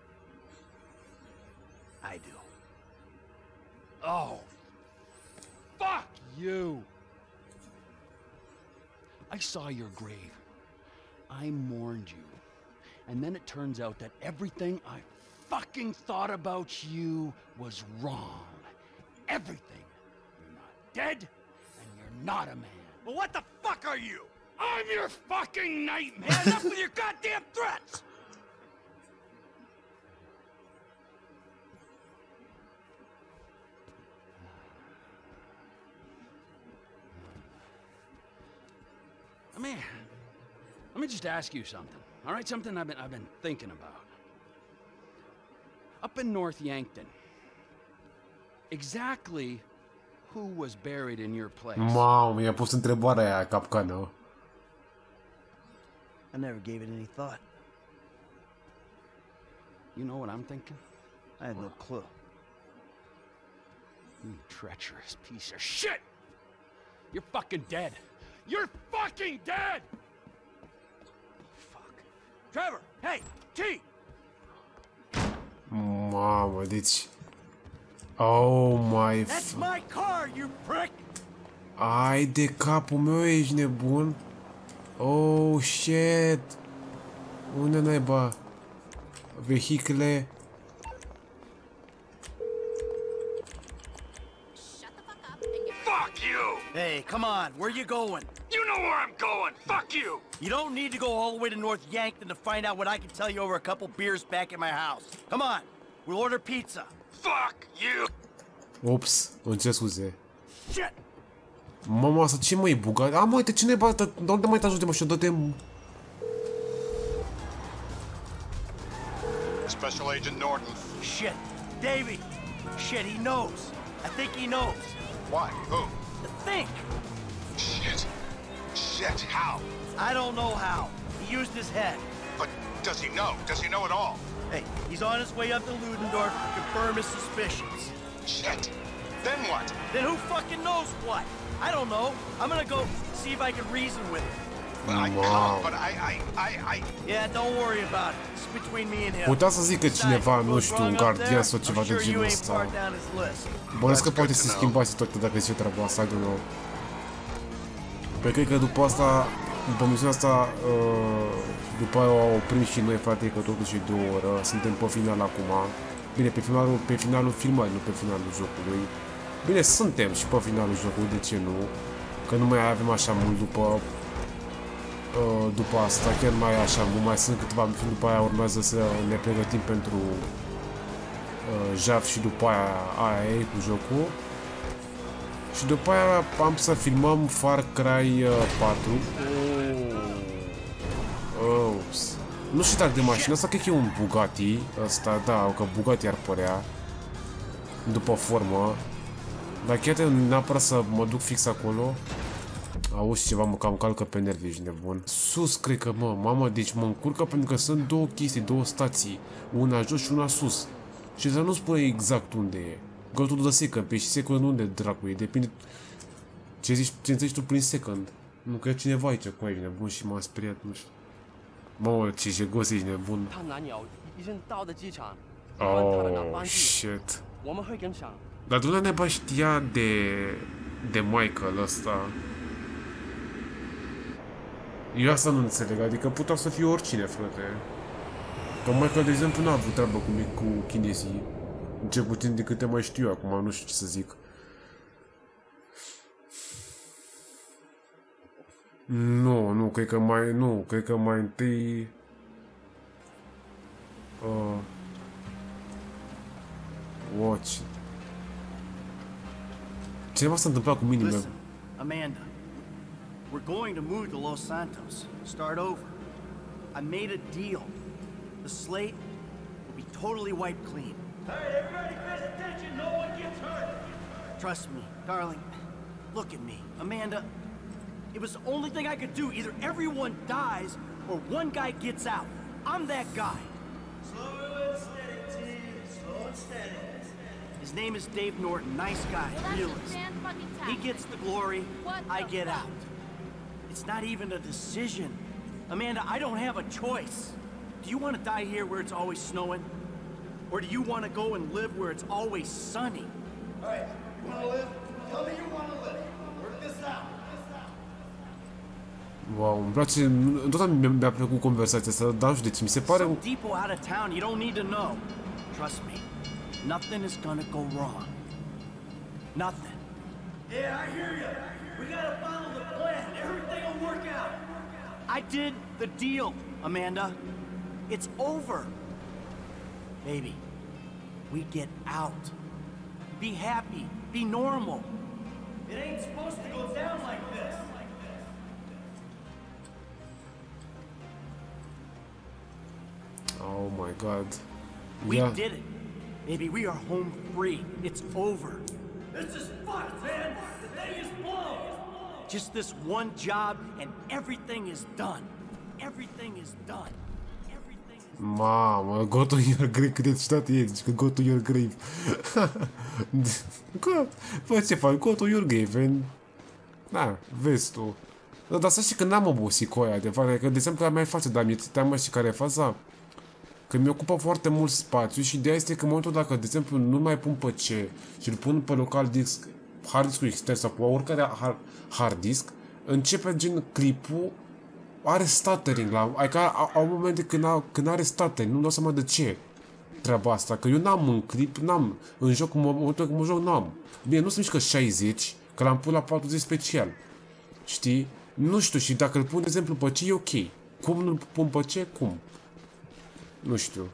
I do. Oh. Fuck you! I saw your grave. I mourned you. And then it turns out that everything I fucking thought about you was wrong. Everything. You're not dead, and you're not a man. Well, what the fuck are you? I'm your fucking nightmare! Enough with your goddamn threats! I mean, let me just ask you something. All right, something I've been I've been thinking about. Up in North Yankton, exactly who was buried in your place? Mamă, mi-a pus întrebarea aia, capcană. I never gave it any thought. You know what I'm thinking? I had no clue. You treacherous piece of shit! You're fucking dead. You're fucking dead! Fuck. Trevor, hey, T! Mamă, deci... Oh my... That's my car, you prick! Ai de capul meu, ești nebun? Oh, shit! Unde naiba? Vehicule... Fuck you! Hey, come on, where you going? You know where I'm going! Fuck you! You don't need to go all the way to North Yankton to find out what I can tell you over a couple beers back at my house. Come on, we'll order pizza. Fuck you! Ops, îmi cer scuze. Shit! Mama, asta ce mă e bugat? A, mă, uite, cine e de unde mai te ajute, mă, și dă-te... Special Agent Norton. Shit, Davey. Shit, he knows. I think he knows. Why? Who? The Think. Shit. Shit, how? I don't know how. He used his head. But does he know? Does he know at all? Hey, he's on his way up to Ludendorff to confirm his suspicions. Shit. Then what? Then who fucking knows what? I don't know. I'm gonna go see if I can reason with him. But I can't, but I, I, I, I... Yeah, don't worry about it. It's between me and him. Putea să zică cineva, nu știu, un gardian sau ceva de genul ăsta. Bănesc că poate se schimba situația dacă zice treaba asta, I don't know. Păi cred că după asta, după misiunea asta, după aia au oprit și noi, frate, că totuși e două oră, suntem pe final acum. Bine, pe finalul, pe finalul filmării, nu pe finalul jocului. Bine, suntem și pe finalul jocului, de ce nu? Că nu mai avem așa mult după după asta, chiar mai așa mult, mai sunt câteva misiuni, după aia urmează să ne pregătim pentru uh, Jaf și după aia aia e cu jocul. Și după aia am să filmăm Far Cry uh, patru. Oh. Oops. Nu știu dacă de mașina asta, cred că e un Bugatti. Ăsta, da, că Bugatti ar părea. După formă. Dar chiar neapărat să mă duc fix acolo. Auzi ceva, mă cam calcă pe nervi, ești nebun. Sus, cred că, mă, mamă, deci mă încurcă pentru că sunt două chestii, două stații. Una jos și una sus. Și să nu spune exact unde e. Go to the second, pe și second unde dracu e, depinde... Ce zici, ce înțelegi tu prin second? Nu, că e cineva aici cu aici, nebun, și m-a speriat, nu știu. Mamă, ce jegos ești nebun. Oh, shit. Dar de unde neba știa de... de Michael ăsta? Eu asta nu înțeleg, adică putea să fie oricine, frate. Că Michael, de exemplu, n-a avut treabă cu, cu chinezii. Cel puțin de câte mai știu eu acum, nu știu ce să zic. Nu, nu, cred că mai, nu, cred că mai întâi... Uh, watch. Ceva s-a întâmplat cu mine. Listen, Amanda, we're going to move to Los Santos, start over. I made a deal. The slate will be totally wiped clean. Hey, everybody pays attention, no one gets hurt. Trust me, darling. Look at me, Amanda. It was the only thing I could do. Either everyone dies or one guy gets out. I'm that guy. Slow and steady, T. Slow and steady. His name is Dave Norton. Nice guy, realist. He gets the glory, I get out. It's not even a decision. Amanda, I don't have a choice. Do you want to die here where it's always snowing? Or do you want to go and live where it's always sunny? All right, you want to live? Tell me you want to live. Work this out. Wow, îmi place, tot mi-a plăcut conversația asta, dar știu de ce mi se pare... Some depot out of town you don't need to know. Trust me, nothing is gonna go wrong. Nothing. Yeah, I hear you. We gotta follow the plan. Everything will work out. I did the deal, Amanda. It's over. Baby, we get out. Be happy. Be normal. It ain't supposed to go down like this. Oh my god. We Yeah. did it. Baby, we are home free. It's over. This is fucked, man. The thing is blown. Just this one job and everything is done. Everything is done. Mamă, go to your grave, cât de citat e, zici că go to your grave. Bă, ce faci? Go to your grave, and... Da, vezi tu. Dar să știi că n-am obosit cu aia, de fapt, că de exemplu mai face, dar mi-e teamă și care e faza. Că mi ocupă foarte mult spațiu și ideea este că în momentul dacă, de exemplu, nu mai pun pe ce și îl pun pe local disk, hard disk-ul extern sau pe oricare hard disk, începe gen clipul are stuttering la, adică au momente când, a, când are stuttering, nu-mi dau seama de ce treaba asta, că eu n-am în clip, n-am, în joc, în momentul când mă joc, n-am. Bine, nu se mișcă șaizeci, că l-am pus la patruzeci special, știi? Nu știu, și dacă îl pun, de exemplu, pe ce, e ok. Cum nu-l pun pe ce, cum? Nu știu.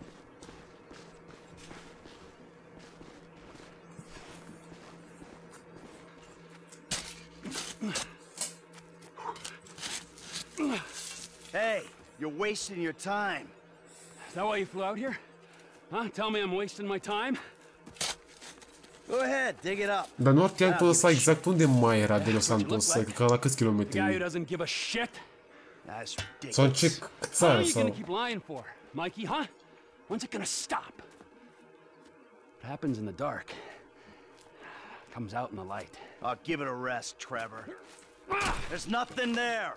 Hey, you're wasting your time. Is that why you flew out here? Huh? Tell me I'm wasting my time? Go ahead, dig it up. Dar nu ar trebui să lăsa exact unde mai era de Los Santos, că la câți kilometri? Guy who doesn't give a shit. That's ridiculous. Sau în ce țară, How are you sau... gonna keep lying for, Mikey, huh? When's it gonna stop? What happens in the dark comes out in the light. Oh, give it a rest, Trevor. There's nothing there.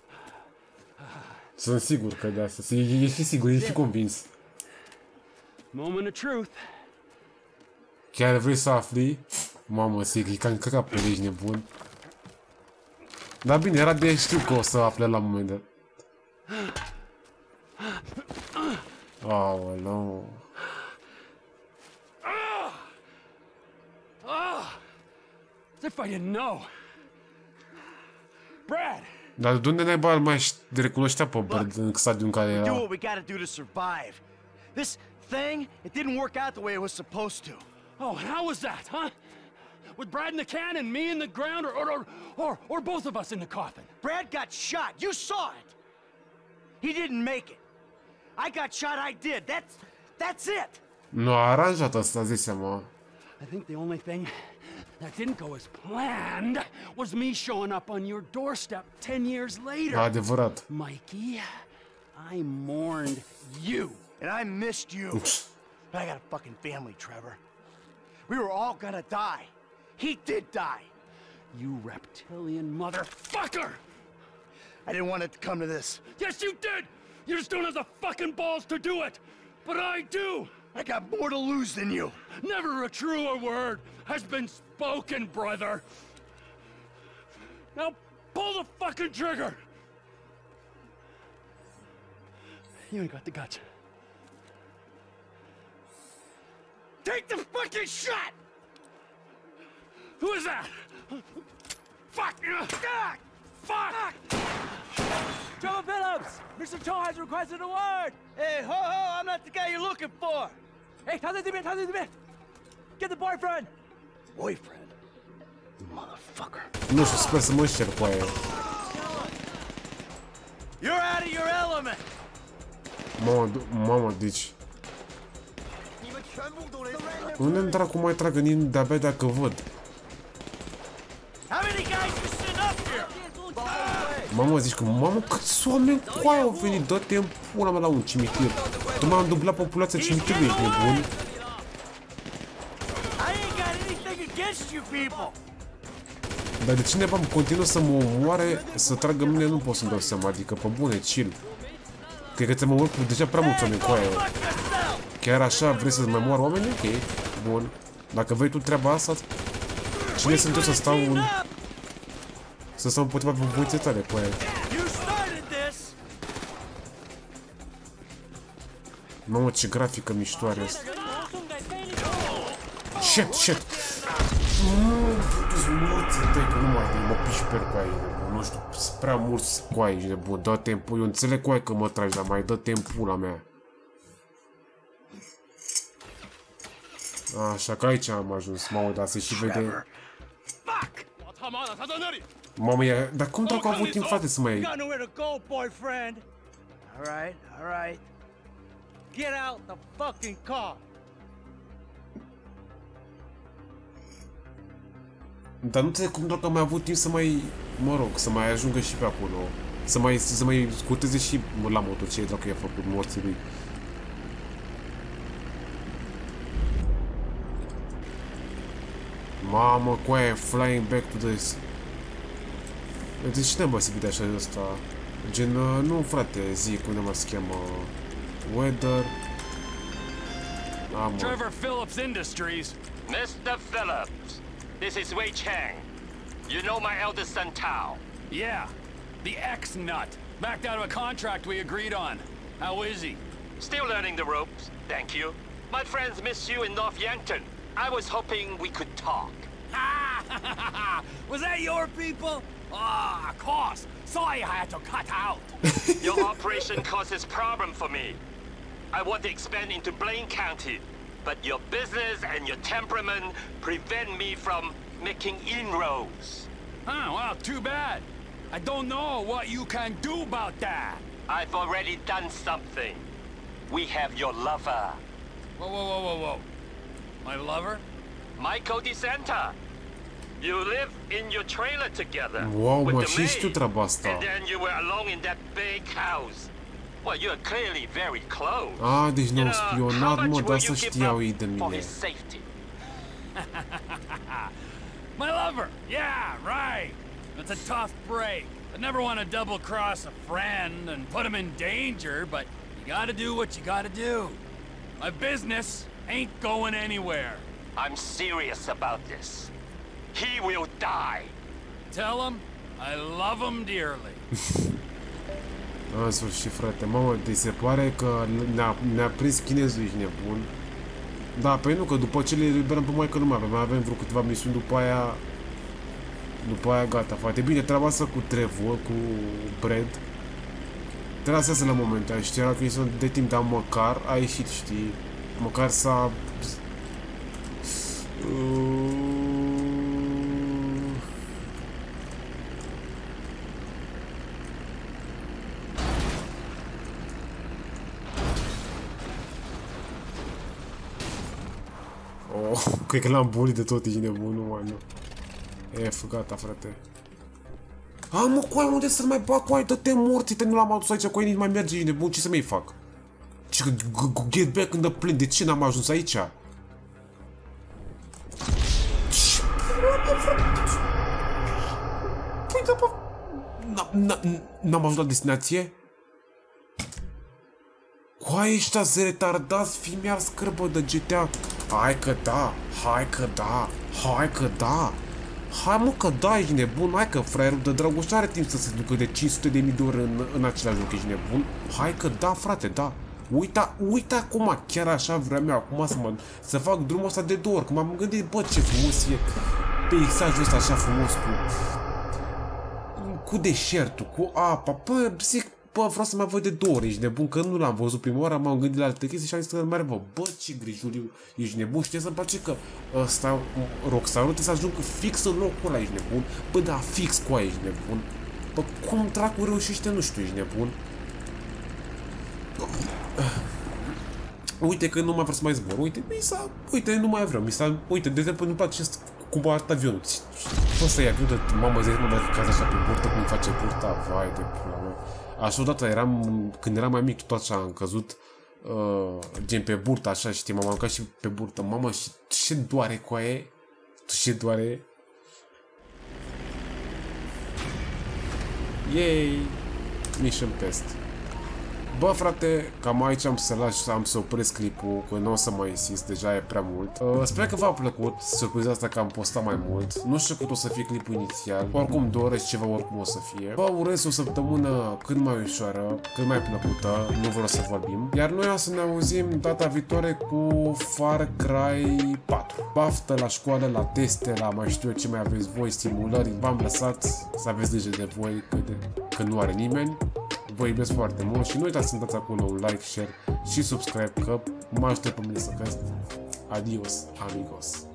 Sunt sigur că de asta. E și sigur, e și convins. Moment of truth. Chiar vrei să afli? Mamă, sigur, e ca în cap pe ești nebun. Dar bine, era de știu că o să afle la un moment dat. Aoleu. As if I didn't know. Brad! Dar de unde naiba mai recunoștea pe Brad în stadiul în care Do era? what we gotta do to survive. This thing, it didn't work out the way it was supposed to. Oh, and how was that, huh? With Brad in the can and me in the ground, or, or, or, or, or both of us in the coffin? Brad got shot. You saw it. He didn't make it. I got shot, I did. That's, that's it. Nu a aranjat asta, îți dai seama. I think the only thing that didn't go as planned was me showing up on your doorstep ten years later. Adevărat. Mikey, I mourned you. And I missed you. But I got a fucking family, Trevor. We were all gonna die. He did die. You reptilian motherfucker! I didn't want it to come to this. Yes, you did! You just don't have the fucking balls to do it! But I do! I got more to lose than you. Never a truer word has been spoken, brother. Now pull the fucking trigger. You ain't got the guts. Take the fucking shot! Who is that? Fuck! God! Fuck! Trevor Phillips! Mister Cho has requested a word! Hey, ho ho! I'm not the guy you're looking for! Hey, how's it been? How's it been? Get the boyfriend! Boyfriend? Motherfucker. Nu știu, sper să mă înșer cu aia. You're out of your element! Mamă, mamă, deci... Unde-mi dracu mai trag în inimă de-abia dacă văd? Mamă, zici că, mamă, câți oameni cu aia au venit? Dă-te în pula mea la un cimitir. Tu m-am dublat populația cimitirului, ești nebun? Dar de cineva îmi continuă să mă omoare, să tragă mine, nu pot să-mi dau seama, adică, pe bune, chill. Cred că ți-am omor cu deja prea mulți oameni cu aia. Chiar așa vrei să-ți mai moară oamenii? Ok, bun. Dacă vrei tu treaba asta, cine sunt eu să stau în... Să stau împotriva voinței tale cu aia. Mamă, ce grafică miștoare asta. Shit, shit! Tu-ți mulți, tăi, că nu mai mă piși pe cu aia, nu știu, sunt prea mulți cu aia, ești nebun, dă-te în pula, eu înțeleg cu aia că mă tragi, dar mai dă-te în pula mea. Așa, că aici am ajuns, mamă, dar se și vede... Mamă, ia, dar cum dracu a avut timp, frate, să mai... Alright, alright. Get out the fucking car. Dar nu înțeleg cum dracu a mai avut timp să mai... Mă rog, să mai ajungă și pe acolo. Să mai, să mai scurteze și la moto, ce dracu i-a făcut morții lui. Mamă, cu aia, flying back to this. De cine mă se vede așa de ăsta? Gen, nu frate, zic, unde mă se cheamă... Weather... Ah, Trevor Phillips Industries. Mister Phillips, this is Wei Chang. You know my eldest son Tao? Yeah, the ex-nut. Backed out of a contract we agreed on. How is he? Still learning the ropes, thank you. My friends miss you in North Yankton. I was hoping we could talk. Was that your people? Ah, of course. Sorry I had to cut out. Your operation causes problem for me. I want to expand into Blaine County, but your business and your temperament prevent me from making inroads. Huh, well, too bad. I don't know what you can do about that. I've already done something. We have your lover. Whoa, whoa, whoa, whoa, whoa. My lover? Michael DeSanta. You live in your trailer together wow, with mă, the și știu treaba asta. and then you were alone in that big house. Well, you're clearly very close. Ah, deci You nu know, spionat, how mă, much dar will să you give știau up ei de for mine. his safety? My lover! Yeah, right! It's a tough break. I never want to double-cross a friend and put him in danger, but you gotta do what you gotta do. My business ain't going anywhere. I'm serious about this. He will die. Tell him I love him dearly. În sfârșit, frate, mamă, deci se pare că ne-a ne prins chinezul, ești nebun. Da, păi nu, că după ce le eliberăm pe maică nu mai avem, mai avem vreo câteva misiuni după aia... După aia gata, frate. Bine, treaba asta cu Trevor, cu Brad. Trebuia să iasă la momentul ăla, știi, era că sunt de timp, dar măcar a ieșit, știi? Măcar s-a... Oh, cred că l-am bulit de tot, ești nebun, nu mai nu. E, gata, frate. A, mă, coai, unde să-l mai bag, coai, dă-te morții, te nu l-am adus aici, coai, nici mai merge, ești nebun, ce să mai fac? Ce, get back in the plane, de ce n-am ajuns aici? Păi, da, bă... N-am ajuns la destinație? Hai, ăștia se retardați, fi mi-ar scârbă de G T A. Hai că da, hai că da, hai că da. Hai mă că da, ești nebun, hai că fraierul de Dragoș are timp să se ducă de cinci sute de mii de ori în, în același loc, ești nebun. Hai că da, frate, da. Uita, uita acum, chiar așa vreau eu acum să, mă, să fac drumul ăsta de două ori, că m-am gândit, bă, ce frumos e peisajul ăsta așa frumos cu, cu deșertul, cu apa, bă, zic, bă, vreau să mai văd de două ori, ești nebun, că nu l-am văzut prima oară, m-am gândit la alte chestii și am zis că mare, bă, bă, ce grijuliu, ești nebun, știi să-mi place că ăsta, Rockstar-ul trebuie să ajungă fix în locul ăla, ești nebun, bă, da, fix cu aia, ești nebun, bă, cum dracu reușește, nu știu, ești nebun. Uite că nu mai vreau să mai zbor, uite, mi s-a, uite, nu mai vreau, mi s-a, uite, de exemplu, nu-mi place cum arată avionul, poți să iei avion de, mamă, zici, mă, dacă cazi așa pe burtă, cum face burta, vai de pula mea. Așa odată eram, când eram mai mic, tot așa am căzut, uh, gen pe burtă, așa, știi, m-am aruncat și pe burtă, mamă, și ce doare cu aia, ce doare. Yay, mission test. Bă, frate, cam aici am să las, am să opresc clipul, că nu o să mai insist, deja e prea mult. Uh, sper că v-a plăcut surpriza asta că am postat mai mult. Nu știu cât o să fie clipul inițial, oricum doresc ceva, oricum o să fie. Vă urez o săptămână cât mai ușoară, cât mai plăcută, nu vreau să vorbim. Iar noi o să ne auzim data viitoare cu Far Cry patru. Baftă la școală, la teste, la mai știu eu ce mai aveți voi, simulări, v-am lăsat să aveți grijă de voi, că, de, că nu are nimeni. Vă iubesc foarte mult și nu uitați să dați acolo un like, share și subscribe, că mă ajută pe mine să cresc. Adios, amigos!